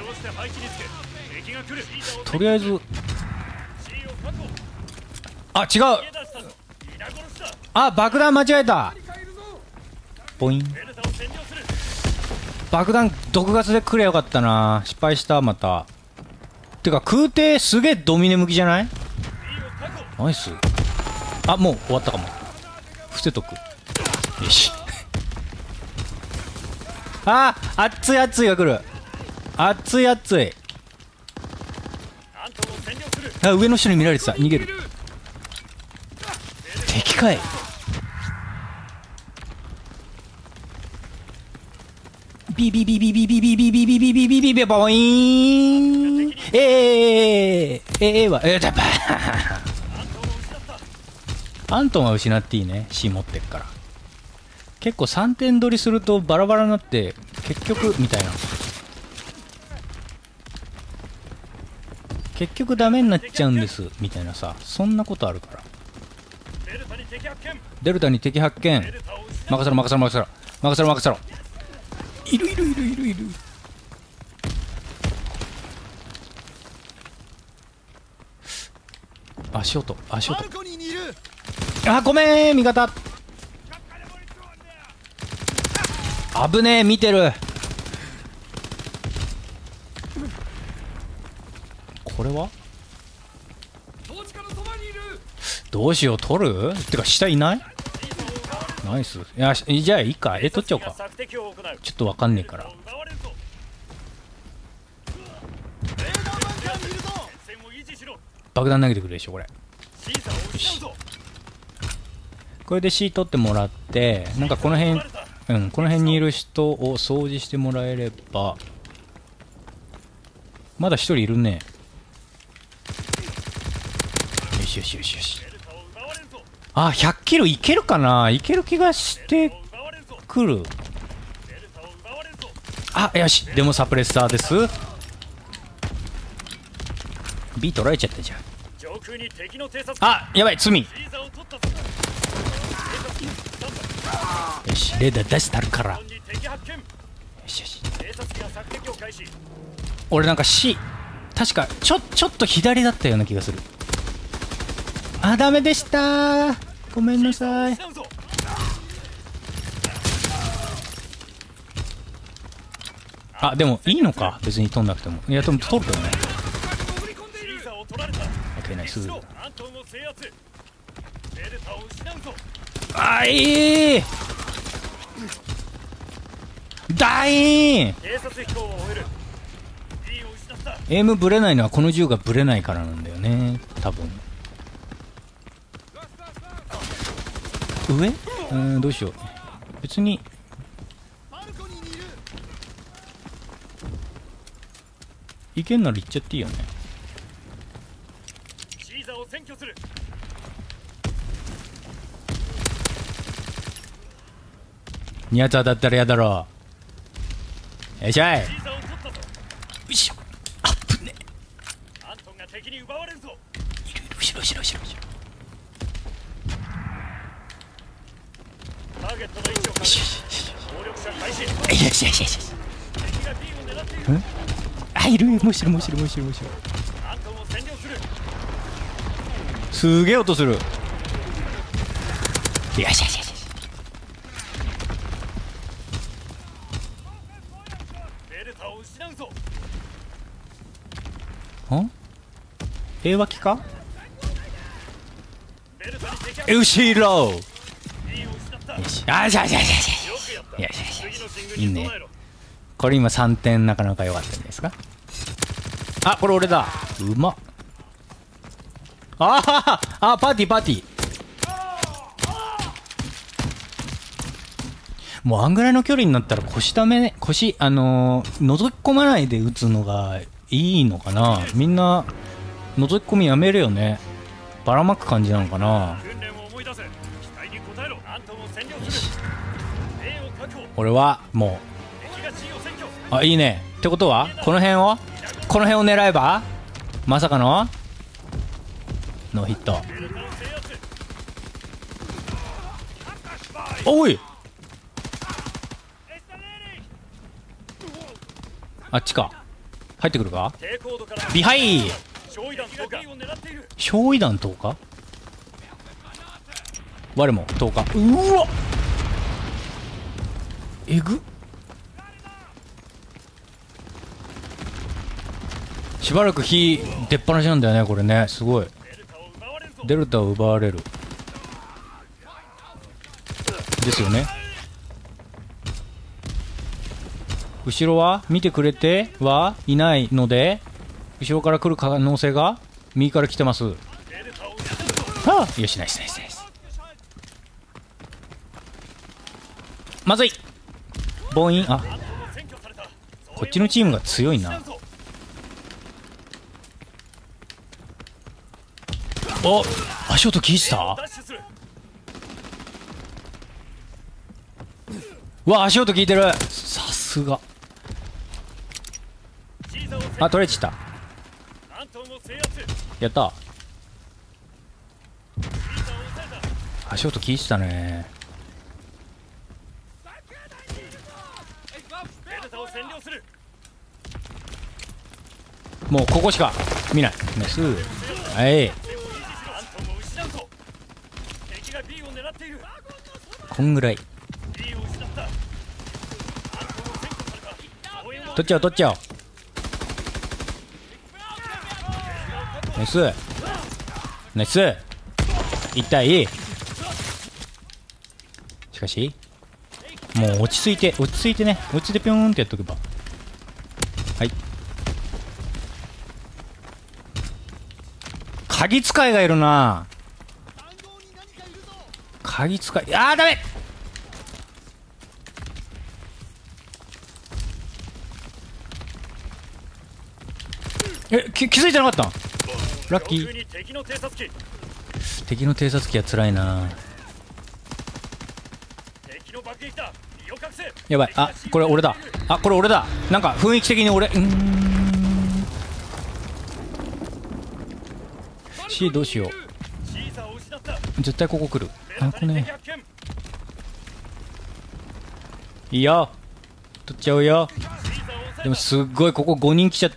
Speaker 1: とりあえず、あ、違う。あ、爆弾間違えた。ポイン。爆弾毒ガスでくれよかったな。失敗した。また。てか空挺すげえドミネ向きじゃない。ナイス。あ、もう終わったかも。伏せとく。よし。あ、熱い熱いが来る。熱い熱い。あ、上の人に見られてた。逃げる。敵かい。ビビビビビビビビビビビビビビビビボイーン。だばアントンは失っていいね。C 持ってっから。結構3点取りするとバラバラになって結局みたいな、結局ダメになっちゃうんですみたいなさ、そんなことあるから。
Speaker 2: デルタに敵発見。
Speaker 1: デルタに敵発見。
Speaker 2: デルタを失う。
Speaker 1: 任せろ任せろ任せろ任せろ任せろ。いるいるいるいるいる。足音足音。
Speaker 3: バルコニーにいる。
Speaker 1: あ、ごめん味方。危ねえ、見てる。これはどうしよう、取るってか下いない。ナイス。いや、じゃあいいか。取っちゃおうか。
Speaker 2: 索敵を行う。
Speaker 1: ちょっとわかんねえから。
Speaker 2: 奪われるぞ。
Speaker 3: レーダーバンカーにいるぞ。
Speaker 2: 戦線を維持しろ。
Speaker 1: 爆弾投げてくるでしょこれ。
Speaker 2: シーザーを失うぞ。
Speaker 1: これで C 取ってもらって、なんかこの辺、この辺にいる人を掃除してもらえれば。まだ一人いるね。よしよしよしよし。
Speaker 2: デルタを奪われるぞ。
Speaker 1: あ、100キロいけるかな。いける気がして
Speaker 2: 奪われるぞ。
Speaker 1: くる。
Speaker 2: デルタを奪われるぞ。
Speaker 1: あ、よし。でもサプレッサーです。B 取られちゃったじゃん。
Speaker 2: 上空に敵の偵察。
Speaker 1: あ、やばい、罪。
Speaker 2: シーザーを取ったぞ。
Speaker 1: よし、レーダー出してあるから。よ
Speaker 2: に敵発見。
Speaker 1: しよし。
Speaker 2: 偵察機が索敵を開始。
Speaker 1: 俺なんか C、確かちょっと左だったような気がする。あ、ダメでしたー。ごめんなさい。
Speaker 2: 失うぞ。
Speaker 1: あ、でもいいのか、別に取んなくても。いや、でも取るけどね。
Speaker 2: シーザーを取られた。
Speaker 1: OK ナイス。
Speaker 2: アントンを制圧。デルタを失うぞ。
Speaker 1: あいーダイーン。
Speaker 2: 偵察飛行を終える。B を失った。
Speaker 1: エイムブレないのはこの銃がブレないからなんだよね、多分。上？どうしよう。別に
Speaker 3: バルコニーにいる。
Speaker 1: いけんなら行っちゃっていいよね。
Speaker 2: シーザーを占拠する。
Speaker 1: 2発当たったらやだろう。よっしゃい。
Speaker 2: シーザーを取ったぞ。
Speaker 1: よいしょ。あぶね。
Speaker 2: アントンが敵に奪われるぞ。
Speaker 1: いるいる、後ろ後ろ後ろ後ろ。
Speaker 2: ターゲットの位置を確認。能力者開始。
Speaker 1: よしよしよしよし。
Speaker 2: 敵が B を狙っている。
Speaker 1: あ、いる。むしろむしろむしろむしろ。
Speaker 2: アントンを占領する。
Speaker 1: すげえ音する。よしよしよしよし。
Speaker 2: デルタを失うぞ。
Speaker 1: ん？平和機か？
Speaker 2: デルタに敵発見。
Speaker 1: 後ろ。
Speaker 2: B を失った。
Speaker 1: よし。あ、よしよしよしよし。
Speaker 2: よくやった。
Speaker 1: よしよしよし。
Speaker 2: 次の進軍に備えろ。
Speaker 1: これ今3点なかなか良かったんじゃないですか。あ、これ俺だ。うまっ。あははあ、パーティーパーティー。もうあんぐらいの距離になったら腰ため、覗き込まないで撃つのがいいのかな。みんな覗き込みやめるよね。ばらまく感じなのかな。
Speaker 2: 訓練を思い出せ。期待に応えろ。アントンを占領する。A を確保。
Speaker 1: 俺はも
Speaker 2: 敵が C を占拠。
Speaker 1: う、あ、いいね。ってことはこの辺を狙えばまさかのノーヒット。
Speaker 2: デルタを制圧。
Speaker 1: おい、あっちか。入ってくるか。
Speaker 2: 低高度から
Speaker 1: ビハイ。
Speaker 2: 焼夷弾投下を狙っている。
Speaker 1: 焼夷弾投下。我も投下。うわえぐ。しばらく火出っ放しなんだよねこれね。すごい。
Speaker 2: デルタを奪われるぞ。
Speaker 1: デルタを奪われるですよね。後ろは見てくれてはいないので、後ろから来る可能性が右から来てます。
Speaker 2: デルタを失うぞ。
Speaker 1: はあ、よしナイスナイスナイス。まずい。ボイン。あ、
Speaker 2: アントンを占拠された。
Speaker 1: こっちのチームが強いな。
Speaker 2: 失うぞ。
Speaker 1: お、足音聞いてた。
Speaker 2: ダッシュする。
Speaker 1: うわ、足音聞いてる。さすすが。
Speaker 2: シーザーを制
Speaker 1: あ、取れちった。
Speaker 2: アントンを制圧。
Speaker 1: やった。
Speaker 2: シーザーを抑えた。
Speaker 1: 足音聞いてたね。
Speaker 2: ベルタを占領する。
Speaker 1: もうここしか見ない。ナイス。はい。
Speaker 2: アントンを失うぞ。敵が B を狙っている。
Speaker 1: こんぐらい。
Speaker 2: B を失った。アントンを占拠された。応援を
Speaker 1: 取っちゃおう取っちゃおう。ナイスナイス。1対。しかしもう落ち着いて落ち着いてね、落ち着いてピョーンってやっとけば。はい。鍵使いがいるな。鍵使い、あーダメ。気づいてなかったん。ラッキー。
Speaker 2: 上空に敵の偵察機。
Speaker 1: 敵の偵察機は辛いな。
Speaker 2: 敵の爆撃だ。身を隠せ。
Speaker 1: やばい。あ、これ俺だ。あ、これ俺だ。なんか雰囲気的に俺。C どうしよう。
Speaker 2: シーザーを失った。
Speaker 1: 絶対ここ来る。あ、これね。
Speaker 2: 敵発見。
Speaker 1: いいよ。取っちゃうよ。
Speaker 2: シーザーを抑えた。
Speaker 1: でもすっごいここ5人来ちゃった。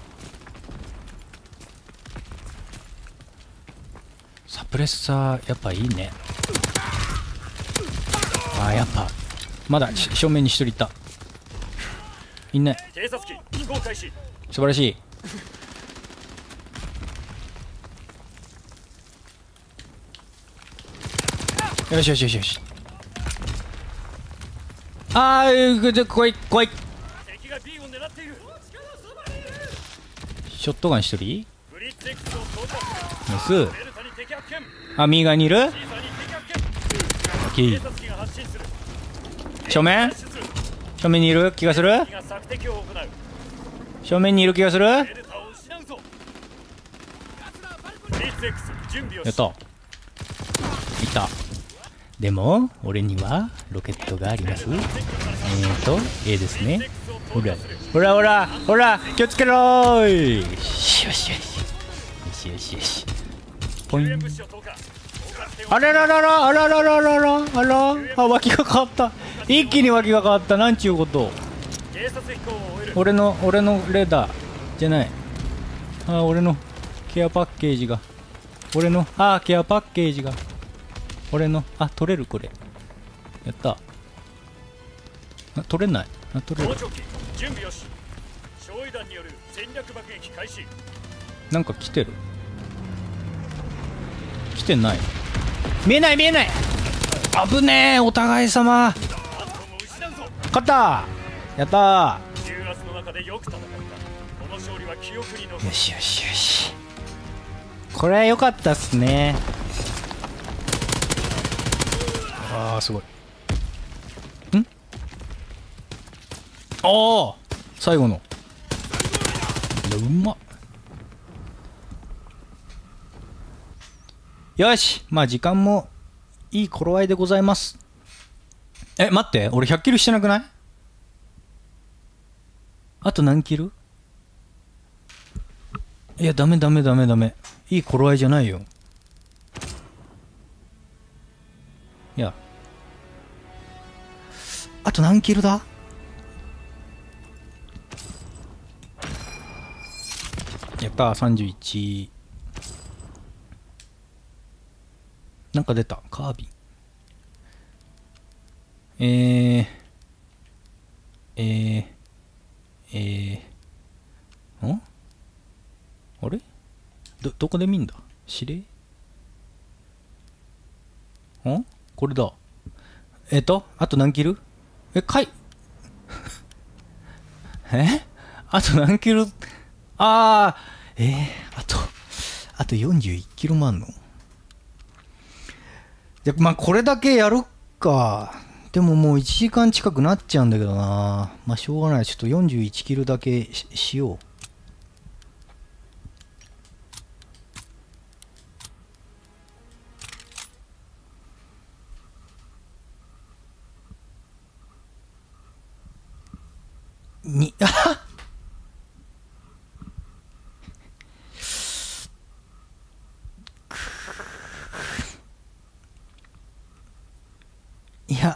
Speaker 1: サプレッサーやっぱいいね。あーやっぱまだ正面に1人いた。いない。
Speaker 2: 偵察機飛行開始。
Speaker 1: 素晴らしい。よしよしよしよし。あー怖い怖い。
Speaker 2: 敵が B を狙っている。
Speaker 1: ショットガン1人。
Speaker 2: ブリッツ X を到達。
Speaker 1: ナイス。
Speaker 2: ベルタに敵発見。
Speaker 1: あ、右側にいる。
Speaker 2: シーザーに敵発見。
Speaker 1: キー
Speaker 2: 偵察機が発進する。
Speaker 1: 正面
Speaker 2: 発進する。
Speaker 1: 正面にいる気がする。
Speaker 2: 敵が索敵を行う。
Speaker 1: 正面にいる気がする。
Speaker 2: ベルタを失うぞ。ブリッツ X 準備をし。
Speaker 1: やった。いた。でも俺にはロケットがあります。A ですね。ほらほらほらほら、気をつけろーい。よしよしよしよしよしよし。ポイン。
Speaker 2: 物資を投下。
Speaker 1: あららららあらららららあら、あ、脇が変わった。一気に脇が変わった。なんちゅうこと。
Speaker 2: 偵察飛行を終える。
Speaker 1: 俺のレーダーじゃない。あ、俺のケアパッケージが、俺のケアパッケージが俺の、取れる。これやった。取れない。取れる。
Speaker 2: 盗聴器準備よし。焼夷弾による戦略爆撃開始。
Speaker 1: なんか来てる。来てない。見えない見えない。危ねえ。お互い様。
Speaker 2: アントンを失うぞ。
Speaker 1: 勝った。やった
Speaker 2: 重圧の中でよく戦った。この勝利は記憶に残
Speaker 1: ー。
Speaker 2: る。
Speaker 1: よしよしよし。これは良かったっすね。あーすごい。ああ最後の。いやうまっ。よし、まあ時間もいい頃合いでございます。待って、俺100キルしてなくない？あと何キル？いやダメダメダメダメ。いい頃合いじゃないよ。いやあと何キルだ？やったー。31。なんか出た。カービィ。ん？あれ？どこで見んだ？指令？これだ。あと何キル？あと何キル？あと41キロもあんの？まあこれだけやるか。でももう1時間近くなっちゃうんだけどな。まあしょうがない。ちょっと41キロだけしよう。 にいや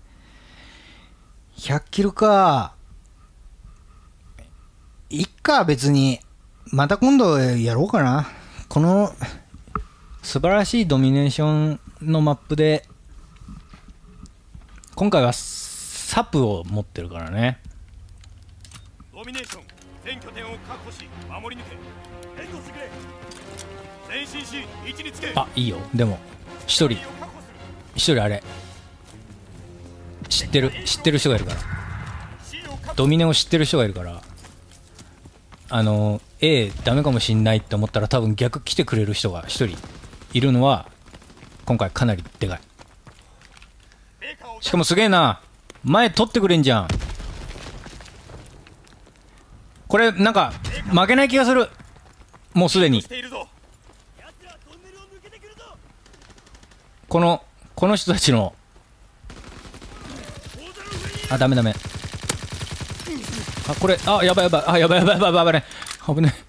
Speaker 1: 100キロか。いっか、別にまた今度やろうかな。この素晴らしいドミネーションのマップで今回はサプを持ってるからね。
Speaker 2: ドミネーション全拠点を確保し守り抜け。ヘッドしてくれ。前進し位置につけ。
Speaker 1: あ、いいよ。でも一人あれ知ってる人がいるから、ドミネを知ってる人がいるから、A ダメかもしんないって思ったら多分逆来てくれる人が一人いるのは今回かなりでかい。しかもすげえな、前取ってくれんじゃん。これなんか負けない気がする。もうすでにこの人たちの、あ、ダメ。あ、これ、あ、やばい、あ、やばいね、危ね。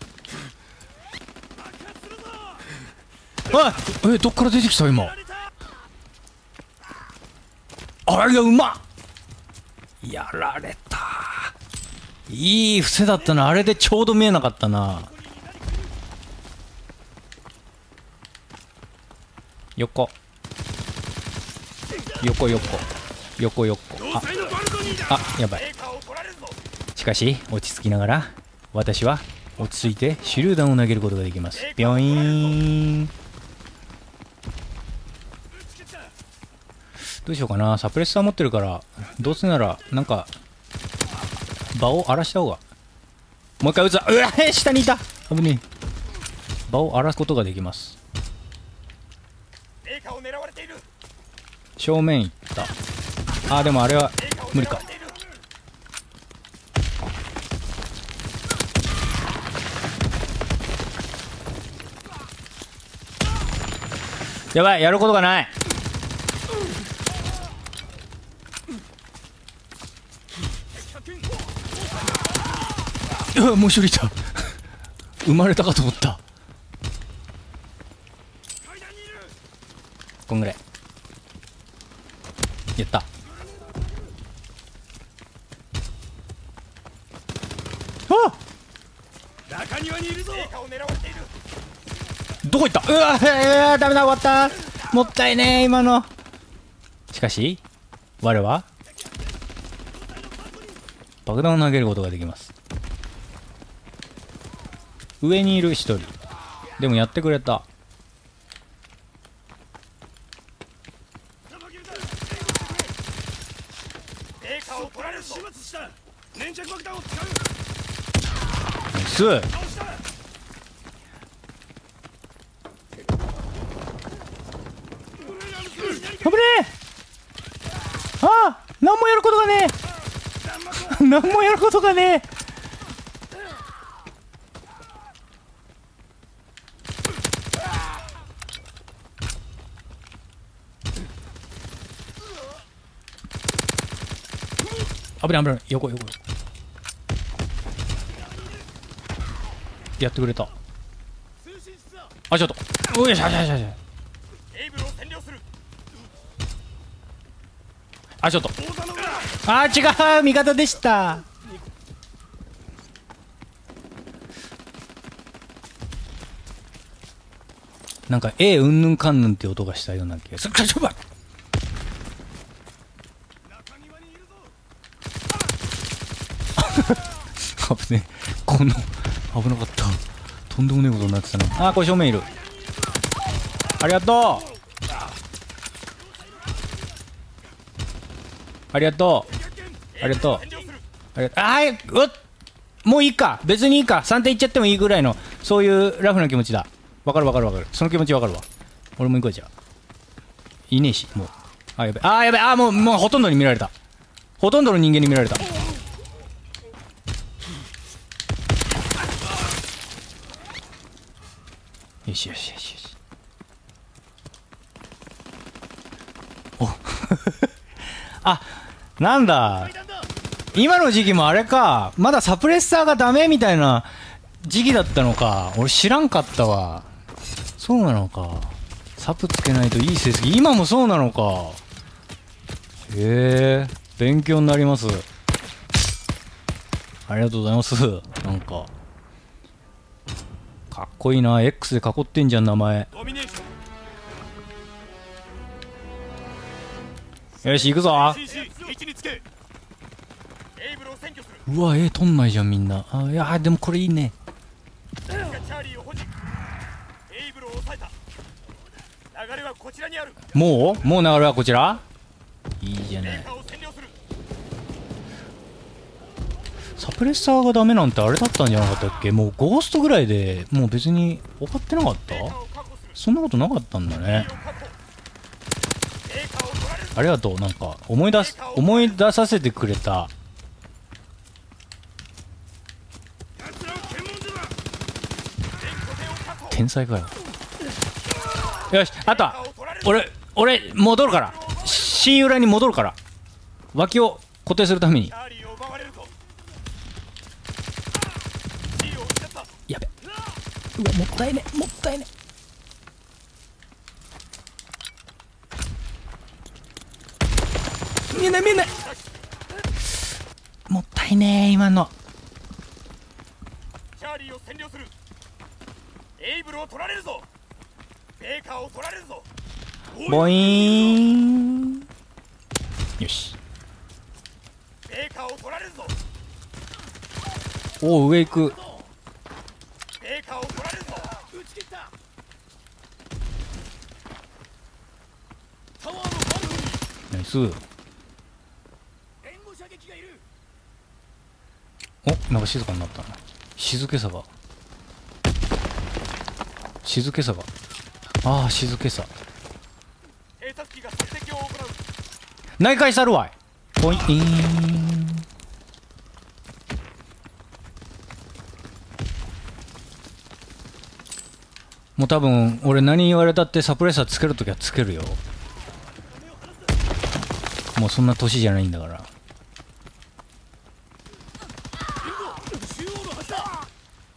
Speaker 1: あ、どっから出てきた今。あ、いや、うまっ。やられた。いい伏せだったな。あれでちょうど見えなかったな。横。あ、やばい。しかし落ち着きながら私は落ち着いて手榴弾を投げることができます。ビョイーン。どうしようかな。サプレッサー持ってるから、どうせならなんか場を荒らした方が。もう一回撃つ。うわ、下にいた。危ねえ。場を荒らすことができます。正面行った。あ、でもあれは無理か。やばい、やることがない。もう一人いた。生まれたかと思った。こんぐらいやった。あ、
Speaker 2: 中庭にいるぞ。
Speaker 1: どこ行った。うわ、ダメだ、終わった。もったいねえ今の。しかし我は爆弾を投げることができます。上にいる一人でもやってくれた。ナイス。危ねえ。ああ、何もやることがねえ。何もやることがねえ。危ない。横やってくれた。あ、ちょっと。よし。あ、ちょっと。あ、違う、味方でした。なんか A うんぬんかんぬんって音がしたような気がする。ちょばい。危ねえ。この危なかった。とんでもねえことになってたな。あ、これ正面いる。ありがとう。ありがとう。はい、もういいか。別にいいか。3点いっちゃってもいいぐらいの、そういうラフな気持ちだ。わかる。その気持ちわかるわ。俺も行こうじゃ。いねえし、もう。あ、やべえ。もうほとんどに見られた。ほとんどの人間に見られた。よし。おあ、なんだ。 今の時期もあれか、まだサプレッサーがダメみたいな時期だったのか。俺知らんかったわ。そうなのか。サプつけないといい成績。今もそうなのか。へえ、勉強になります。ありがとうございます。なんかかっこいいな。 X で囲ってんじゃん名前。
Speaker 2: ドミネーション。
Speaker 1: よし行くぞ。
Speaker 2: CC 位置につけ。エイブルを占拠する。
Speaker 1: うわ取んないじゃんみんな。あいやでもこれいいね。
Speaker 2: チャーリーを保持。エイブルを抑えた。流れはこちらにある。
Speaker 1: もう流れはこちら。いいじゃない。
Speaker 2: メーカーを占領する。
Speaker 1: サプレッサーがダメなんてあれだったんじゃなかったっけ。もうゴーストぐらいでもう別に終わってなかった。
Speaker 2: メーカーを確保する。
Speaker 1: そんなことなかったんだね。
Speaker 2: 確保。メーカーを取られる。
Speaker 1: ありがとう。なんか思い出させてくれた。
Speaker 2: 奴らを検問所だ。全拠点を確保。
Speaker 1: 天才かよ。よしあとは
Speaker 2: メーカーを取られる。
Speaker 1: 俺戻るから。C 裏に戻るから。脇を固定するために。
Speaker 2: チャーリーを奪われるぞ。C を失った。
Speaker 1: やべ。うわもったいねもったいね。見えない見えない。もったいね今の。
Speaker 2: チャーリーを占領する。エイブルを取られるぞ。メーカーを取られるぞ。
Speaker 1: ボイーン。よし。
Speaker 2: メーカーを取られるぞ。
Speaker 1: おお上行く。
Speaker 2: メーカーを取られるぞ。
Speaker 3: 打ち切った。タワーのバルコニー。
Speaker 1: ナイス。
Speaker 3: 援護射撃がいる。
Speaker 1: おなんか静かになったな。静けさがああ静けさ。
Speaker 2: 偵察機が索敵を行う。
Speaker 1: 内海サルワイポインもう多分俺何言われたってサプレッサーつけるときはつけるよ。もうそんな年じゃないんだから。
Speaker 3: 中央の端だ。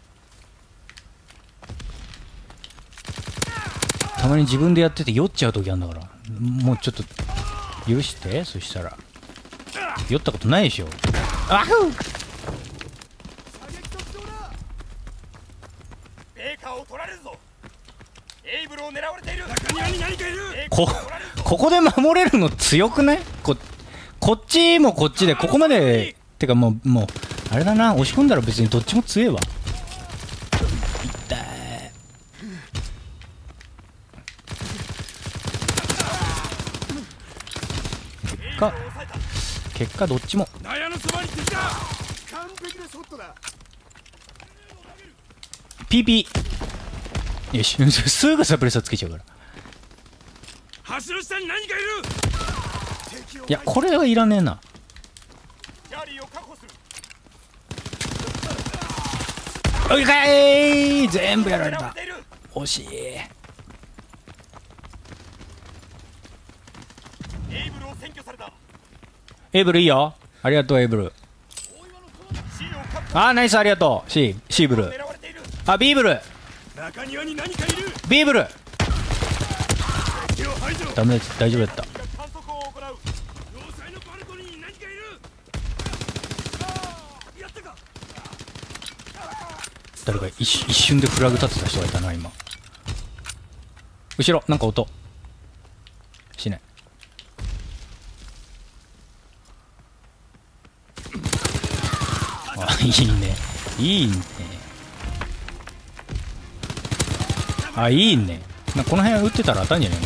Speaker 1: たまに自分でやってて酔っちゃう時あるんだから。もうちょっと許して。そしたら酔ったことないでしょ。あふっ。
Speaker 3: 射撃特徴だ。
Speaker 2: メーカーを取られるぞ。エイブルを狙われている。
Speaker 3: 中庭に何かいる。
Speaker 2: メーカーを取られるぞ。
Speaker 1: ここで守れるの強くない？こっちもこっちでここまで。てかもうあれだな。押し込んだら別にどっちも強えわ。痛い。結果どっちも
Speaker 3: 納屋のそばに敵だ。完璧なショットだ。
Speaker 1: PP。 よしすぐサプレッサーつけちゃうから。
Speaker 3: 橋の下に何かいる。
Speaker 1: いやこれはいらねえな。
Speaker 2: チャーリーを確保する。
Speaker 1: おいかい。全部やられた。
Speaker 2: 狙われている。
Speaker 1: 惜しい。
Speaker 2: エイブルを占拠された。
Speaker 1: エイブルいいよ。ありがとうエイブル。
Speaker 2: C を確保。
Speaker 1: あーナイスありがとう。シーブル。
Speaker 2: 狙われている。
Speaker 1: あビーブル
Speaker 3: 中庭に何かいる。
Speaker 1: ビーブル。
Speaker 3: 敵を排除。
Speaker 1: ダメです大丈夫だった。
Speaker 2: 観測を行う。
Speaker 3: 要塞のバルコニーに何かいる。やったか。
Speaker 1: 誰か一瞬でフラグ立てた人がいたな今。後ろなんか音しない。あいいねいいね。あいいね。なんかこの辺打ってたら当たんじゃない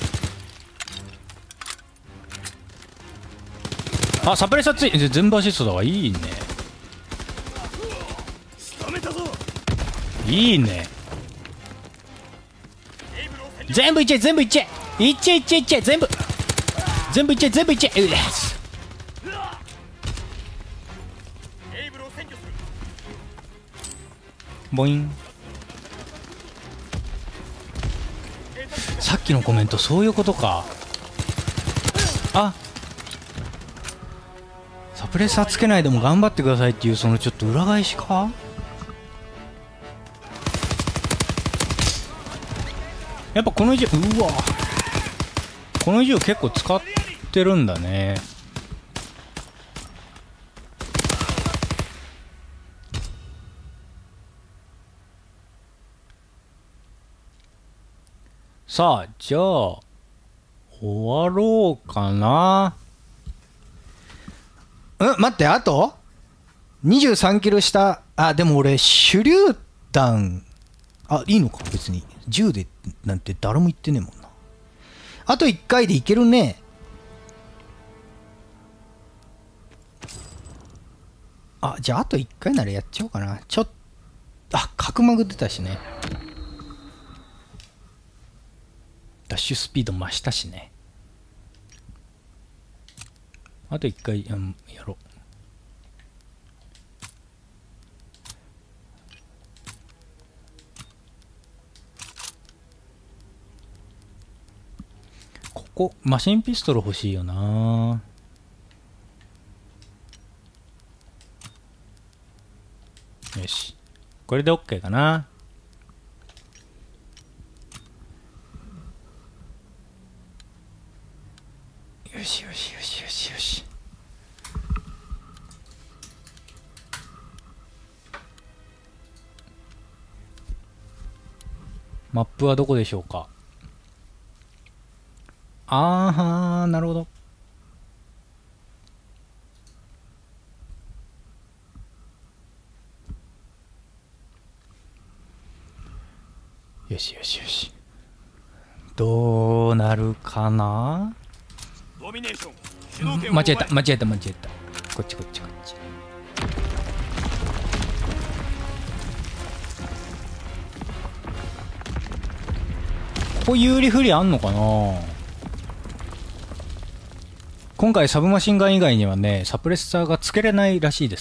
Speaker 1: の。あサプレッサーつい全部アシストだわ。いいね
Speaker 3: 仕留めたぞ。
Speaker 1: いいね。
Speaker 2: エイブルを占領。
Speaker 1: 全部いっちゃえ全部いっちゃえいっちゃえいっちゃえいっちゃえ全部いっちゃえ全部いっちゃえ。
Speaker 2: エイブルを占拠する。
Speaker 1: ボイン。さっきのコメントそういうことか。あサププレッサーつけないでも頑張ってくださいっていう、そのちょっと裏返しか。やっぱこの銃、うわ、この銃結構使ってるんだね。さあ、じゃあ終わろうかな。待って、あと23キロ下。あ、でも俺手榴弾、いいのか別に。銃でなんて誰も言ってねえもんな。あと1回でいけるね。じゃああと1回ならやっちゃおうかな。角膜出たしね。ダッシュスピード増したしね。あと1回やろう。ここマシンピストル欲しいよな。よし、これで OK かな。よしよしよしよしよし。マップはどこでしょうか。なるほど。よしよしよし。どうなるかな。
Speaker 2: ドミネーション主導権を
Speaker 1: 間違えた。こっち。ここ有利不利あんのかな。今回サブマシンガン以外にはね、サプレッサーがつけれないらしいです。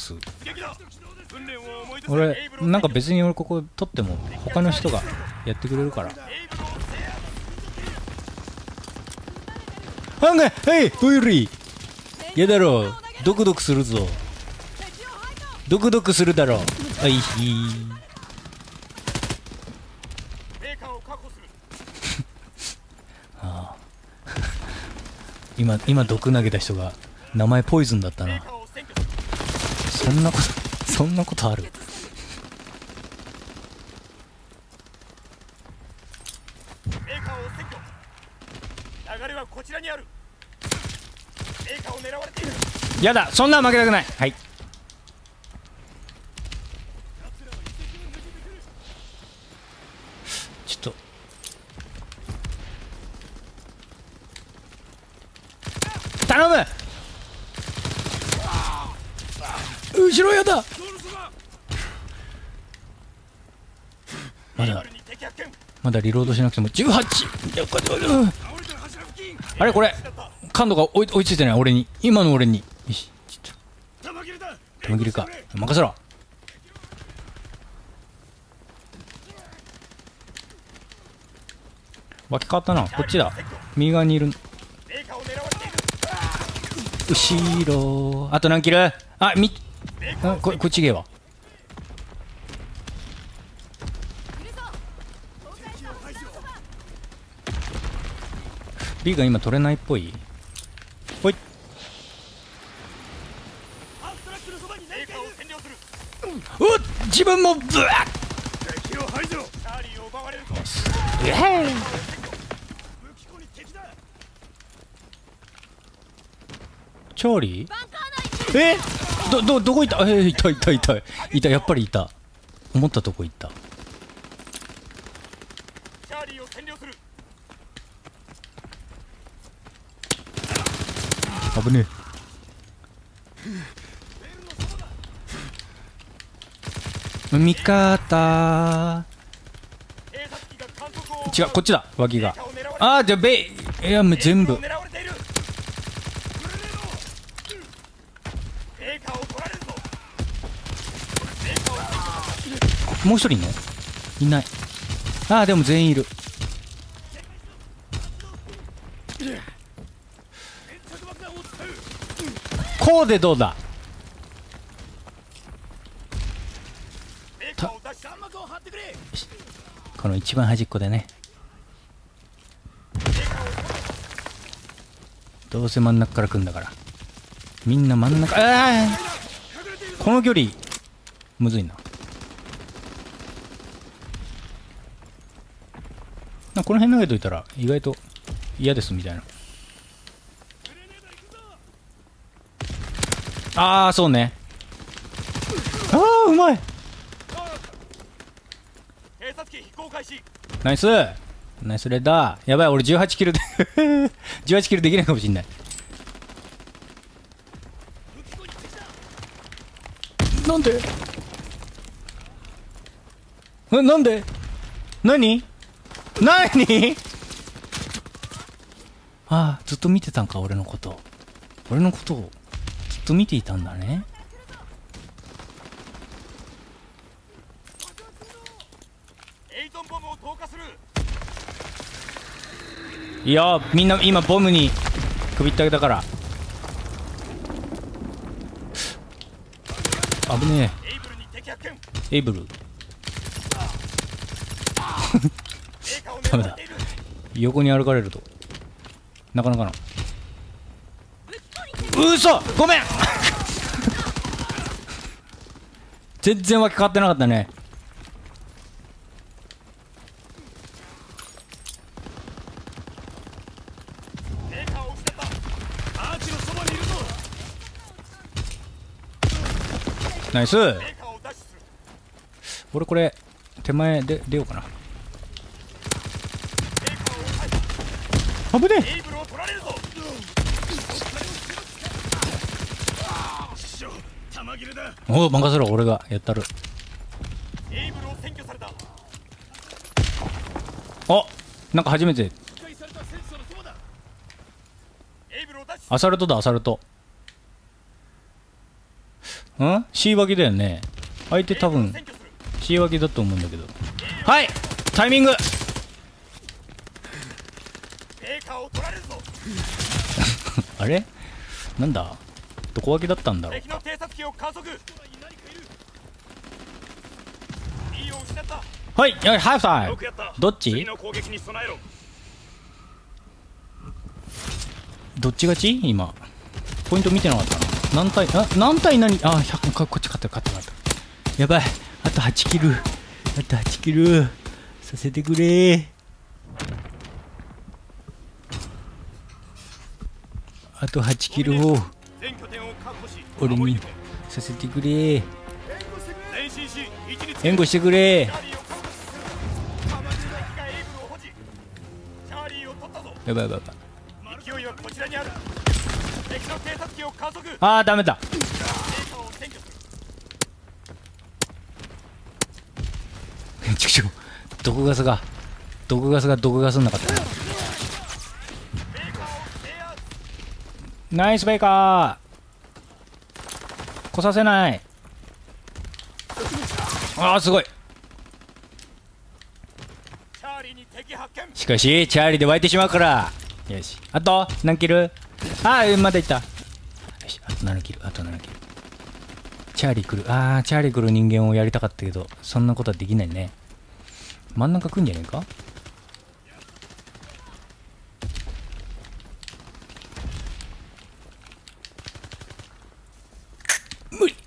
Speaker 1: 俺なんか別にここ取っても他の人がやってくれるから。おいりやだろう。ドクドクするぞ。ドクドクするだろう。今毒投げた人が名前ポイズンだったな。そんなことある。やだ、そんな負けたくない。はい、ちょっと頼む。後ろやだ。まだリロードしなくても18。あれこれ感度が追いついてない。俺に、今の俺に。よし、ちょっと玉切りか、任せろ。脇変わったな。こっちだ、右側にいる。後ろ、あと何キル。こっちげえわ。B が今取れないっぽい。ほい。自分もブワッ。チャーリー？どこいた？いた、やっぱりいた。思ったとこいた。危ねえ。味方。違う、こっちだ、脇が。じゃあいや、もう全部。もう一人いんの？いない。でも全員いる。こうでどうだ。
Speaker 3: 弾幕を張ってくれ。
Speaker 1: この一番端っこでね。どうせ真ん中から来るんだから、みんな真ん中。この距離むずいな。この辺投げといたら意外と嫌ですみたいな。ああそうね。ああうまい。
Speaker 2: 偵察機飛行開始。
Speaker 1: ナイスナイスレッダー。やばい、俺18キルで18キルできないかもしんない。なんでなんで何ああ、ずっと見てたんか。俺のことをずっと見ていたんだね。
Speaker 2: エイトンボムを投下する。
Speaker 1: いやみんな今ボムに首ってあげたから。危ね
Speaker 2: エイブルに敵発見。
Speaker 1: え。エイブル
Speaker 2: メーカーを
Speaker 1: ダメだ。横に歩かれるとなかなかな。嘘ごめん全然わけ変わってなかったね。
Speaker 2: メーカーを失った。
Speaker 3: アーチのそばにいるぞ。
Speaker 1: ナイス。
Speaker 2: メーカーを奪取する。
Speaker 1: 俺これ手前で出ようかな。
Speaker 2: メーカーを抑え
Speaker 1: 危ね
Speaker 2: た。エイブルを取られるぞ。
Speaker 3: 師匠、弾切れだ。
Speaker 1: え。おお任せろ、俺がやったる。
Speaker 2: エイブルを占拠された。
Speaker 1: あ、なんか初めて
Speaker 3: 破壊された戦車のそばだ。
Speaker 2: エイブルを奪取。
Speaker 1: アサルトだ。アサルト。ん C 分けだよね。相手多分
Speaker 2: 占拠する。
Speaker 1: C 分けだと思うんだけど。はいタイミング
Speaker 2: メーカーを取られるぞ。
Speaker 1: あれなんだ、どこ分けだったんだろう。
Speaker 2: 敵の偵察機を観測。E を失った。
Speaker 1: はい、ハーフタイム
Speaker 2: よくやった。
Speaker 1: どっち
Speaker 2: 次の攻撃に備えろ。
Speaker 1: どっち勝ち今ポイント見てなかったな。何対何対何。あ100こっち勝ったやばい。あと8キルさせてくれ。あと8キルを
Speaker 2: 全拠点を確保し
Speaker 1: 俺に
Speaker 2: 守り抜け。
Speaker 1: させてくれ。
Speaker 2: 前進し位置につけ。
Speaker 1: 援護してくれ。
Speaker 2: チャーリーを確保する。敵がエイブルを保持。チャーリーを取ったぞ。
Speaker 1: やばいやばいやばい。
Speaker 2: 勢いはこちらにある。敵の偵察機を観測。メー
Speaker 1: あーダメだ。
Speaker 2: カーを占拠する。
Speaker 1: ちくしょう、毒ガスが毒ガスんなかった。
Speaker 2: メーカーを制圧。
Speaker 1: ナイスベイカー。来させない。あーすごい。
Speaker 2: チャーリーに敵発見。
Speaker 1: しかしチャーリーで湧いてしまうから。よし、あと何キル。まだいった。よし、あと7キル。チャーリー来る。チャーリー来る人間をやりたかったけどそんなことはできないね。真ん中来んじゃねえか。無理。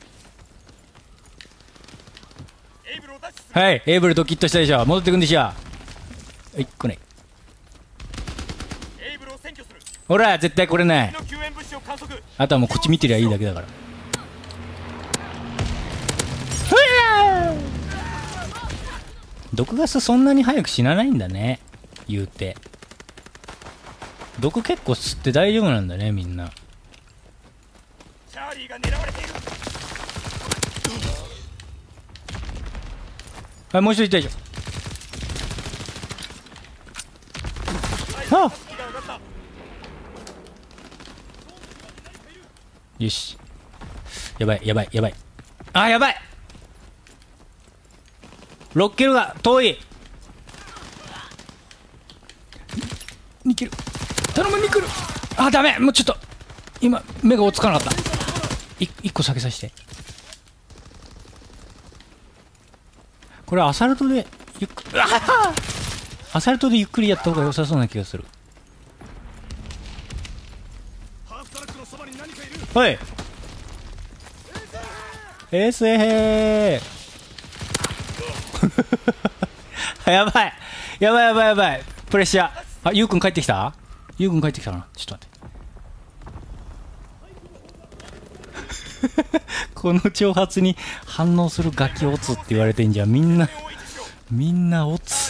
Speaker 2: エイブルを奪取する。
Speaker 1: はい、エイブルドキッとしたでしょ。戻ってくんでしょ。はい来ない。
Speaker 2: エイブルを占拠する。
Speaker 1: ほら絶対来れない。
Speaker 2: 敵の救援物資を観測。
Speaker 1: あとはもうこっち見てりゃいいだけだから。毒ガスそんなに早く死なないんだね。言うて毒結構吸って大丈夫なんだねみんな。
Speaker 2: チャーリーが狙われている。
Speaker 1: はいもう一人いたでしょ。あ
Speaker 2: 敵が上がった。
Speaker 1: よし。やばいやばいやばい。やばい。6キロが遠い。2キロ頼む。2キロ。ダメ。もうちょっと今目が追っつかなかった。1個下げさせて。 これアサルトでゆっくり、アサルトでゆっくりやった方が良さそうな気がする。
Speaker 3: ハーフトラックのそばに何かいる。
Speaker 1: はい衛星へーやばいやばいやばいやばい、プレッシャー。あ、ゆうくん帰ってきた？ゆうくん帰ってきたかな。ちょっと待ってこの挑発に反応するガキオツって言われてんじゃん。みんなオツ、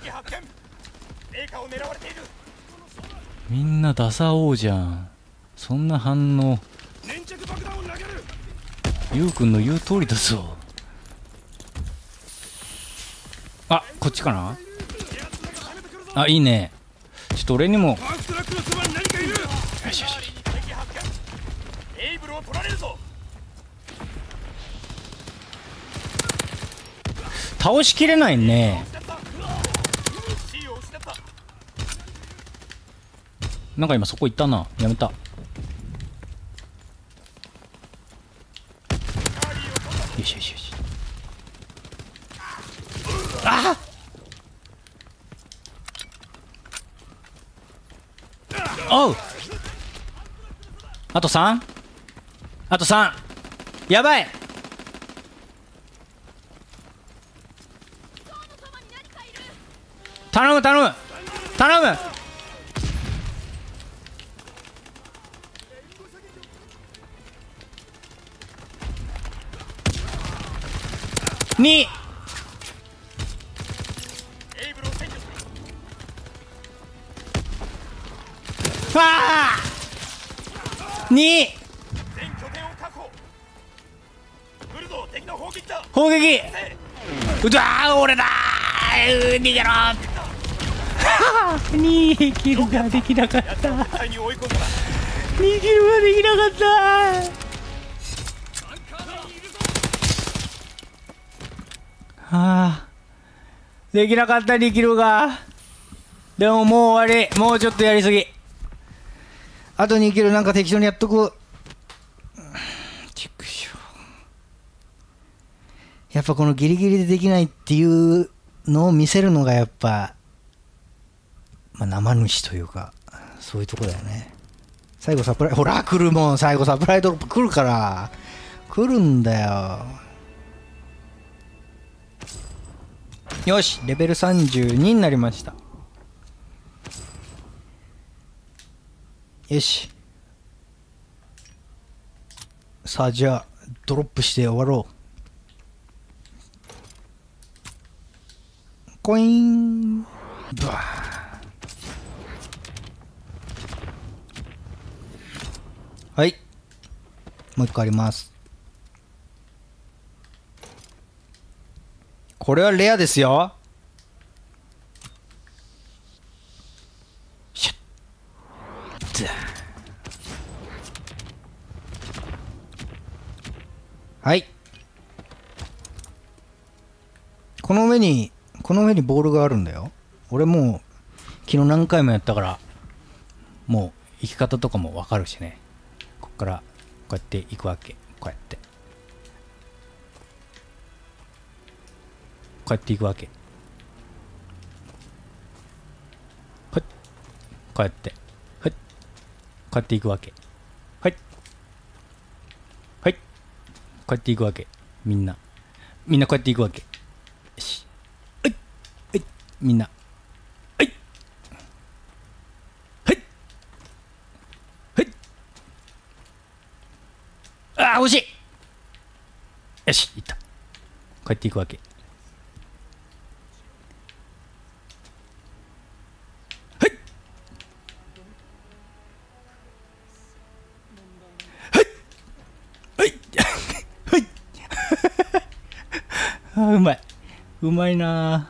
Speaker 1: みんなダサ王じゃん。そんな反応
Speaker 3: 粘着爆弾を投げる。
Speaker 1: ゆうくんの言う通りだぞ。あ、こっちかな。あ、いいね。ちょっと俺にも。
Speaker 3: ハーフトラックのそばに何かいる。
Speaker 1: よしよし。
Speaker 2: エイブルを取られるぞ。
Speaker 1: 倒しきれないね。
Speaker 2: C を失った。
Speaker 1: なんか今そこ行ったな。やめた。よしよしよし。あおう、あと 3？ あと3。やばい。頼む頼む頼む。2。
Speaker 2: エイブルを占拠する。
Speaker 1: わあ2。
Speaker 2: 全拠点を確保。来るぞ敵の砲撃だ。
Speaker 1: 砲撃。うわー俺だー、逃げろ2キルができなかった。
Speaker 2: 絶対に追い込んだ。
Speaker 1: 2キルができなかった。はあ、できなかった2キルが。でももう終わり。もうちょっとやりすぎ。あと2キルなんか適当にやっとく。ちくしょう。やっぱこのギリギリでできないっていうのを見せるのがやっぱ、まあ、生主というかそういうとこだよね。最後サプライ、ほら来るもん。最後サプライドロップ来るから来るんだよ。よし、レベル32になりました。よし、さあじゃあドロップして終わろう。コインバー。はい、もう一個あります。これはレアですよ。シャッはい、この上にボールがあるんだよ。俺もう昨日何回もやったからもう生き方とかも分かるしね。こっからこうやっていくわけ。こうやっていくわけ。はい、こうやってはい、こうやっていくわけ。はいはい、こうやっていくわけ。みんなこうやっていくわけ。よし、はいはい、みんなはいはいはい。ああ惜しい。よし、いった。こうやっていくわけ。うまい、うまいな。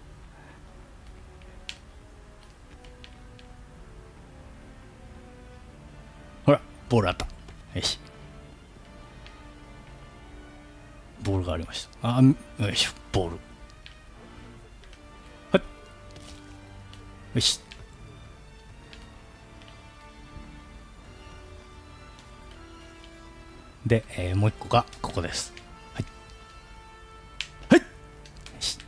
Speaker 1: ほらボールあった。よし、ボールがありました。あ、よいしょ、ボール。はい、よし。で、もう一個がここです。はいはい、よし。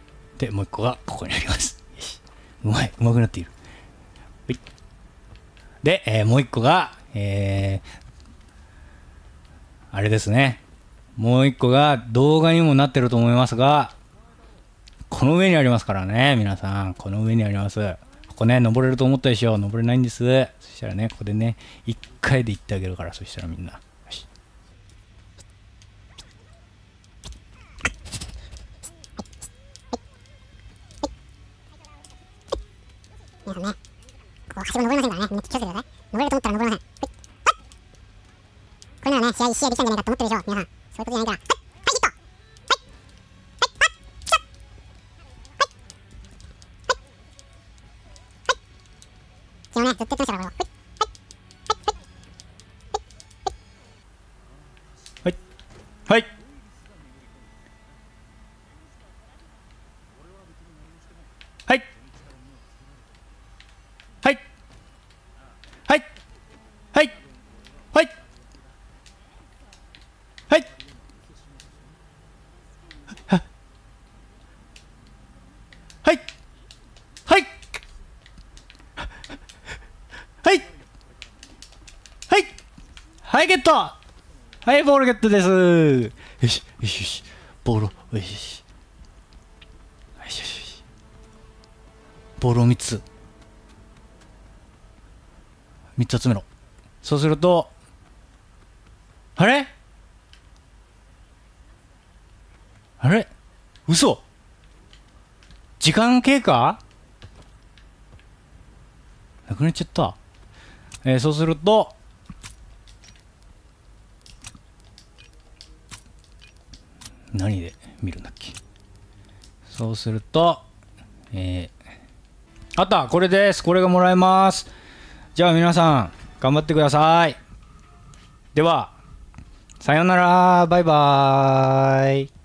Speaker 1: でもう一個がここにあります。よし、うまくなっている。はい。で、もう一個が、あれですね。もう一個が動画にもなってると思いますが、この上にありますからね、皆さん。この上にあります。ここね、登れると思ったでしょ。登れないんです。そしたらね、ここでね、1回で行ってあげるから、そしたらみんな。よし。
Speaker 5: 皆さんね、ここはしご登れませんからね、めっちゃ気をつけてください。登れると思ったら登れません。はい。これならね、試合できたんじゃないかと思ってるでしょ、皆さん。そういうことじゃないから。はい、ヒット。昨日ね、ずっと言ってましたから、これは。
Speaker 1: はい。はい。はい。はい。はい。はい。はい。はい。はい。はい。はい。はい、ゲット。はい、ボールゲットです。よし、よしよし。ボールを、よしよし。よしよしよし。ボールを3つ。3つ集めろ。そうすると、あれあれ嘘時間経過なくなっちゃった。そうすると、何で見るんだっけ。そうすると、あった、これです。これがもらえます。じゃあ皆さん、頑張ってください。では、さようなら、バイバーイ。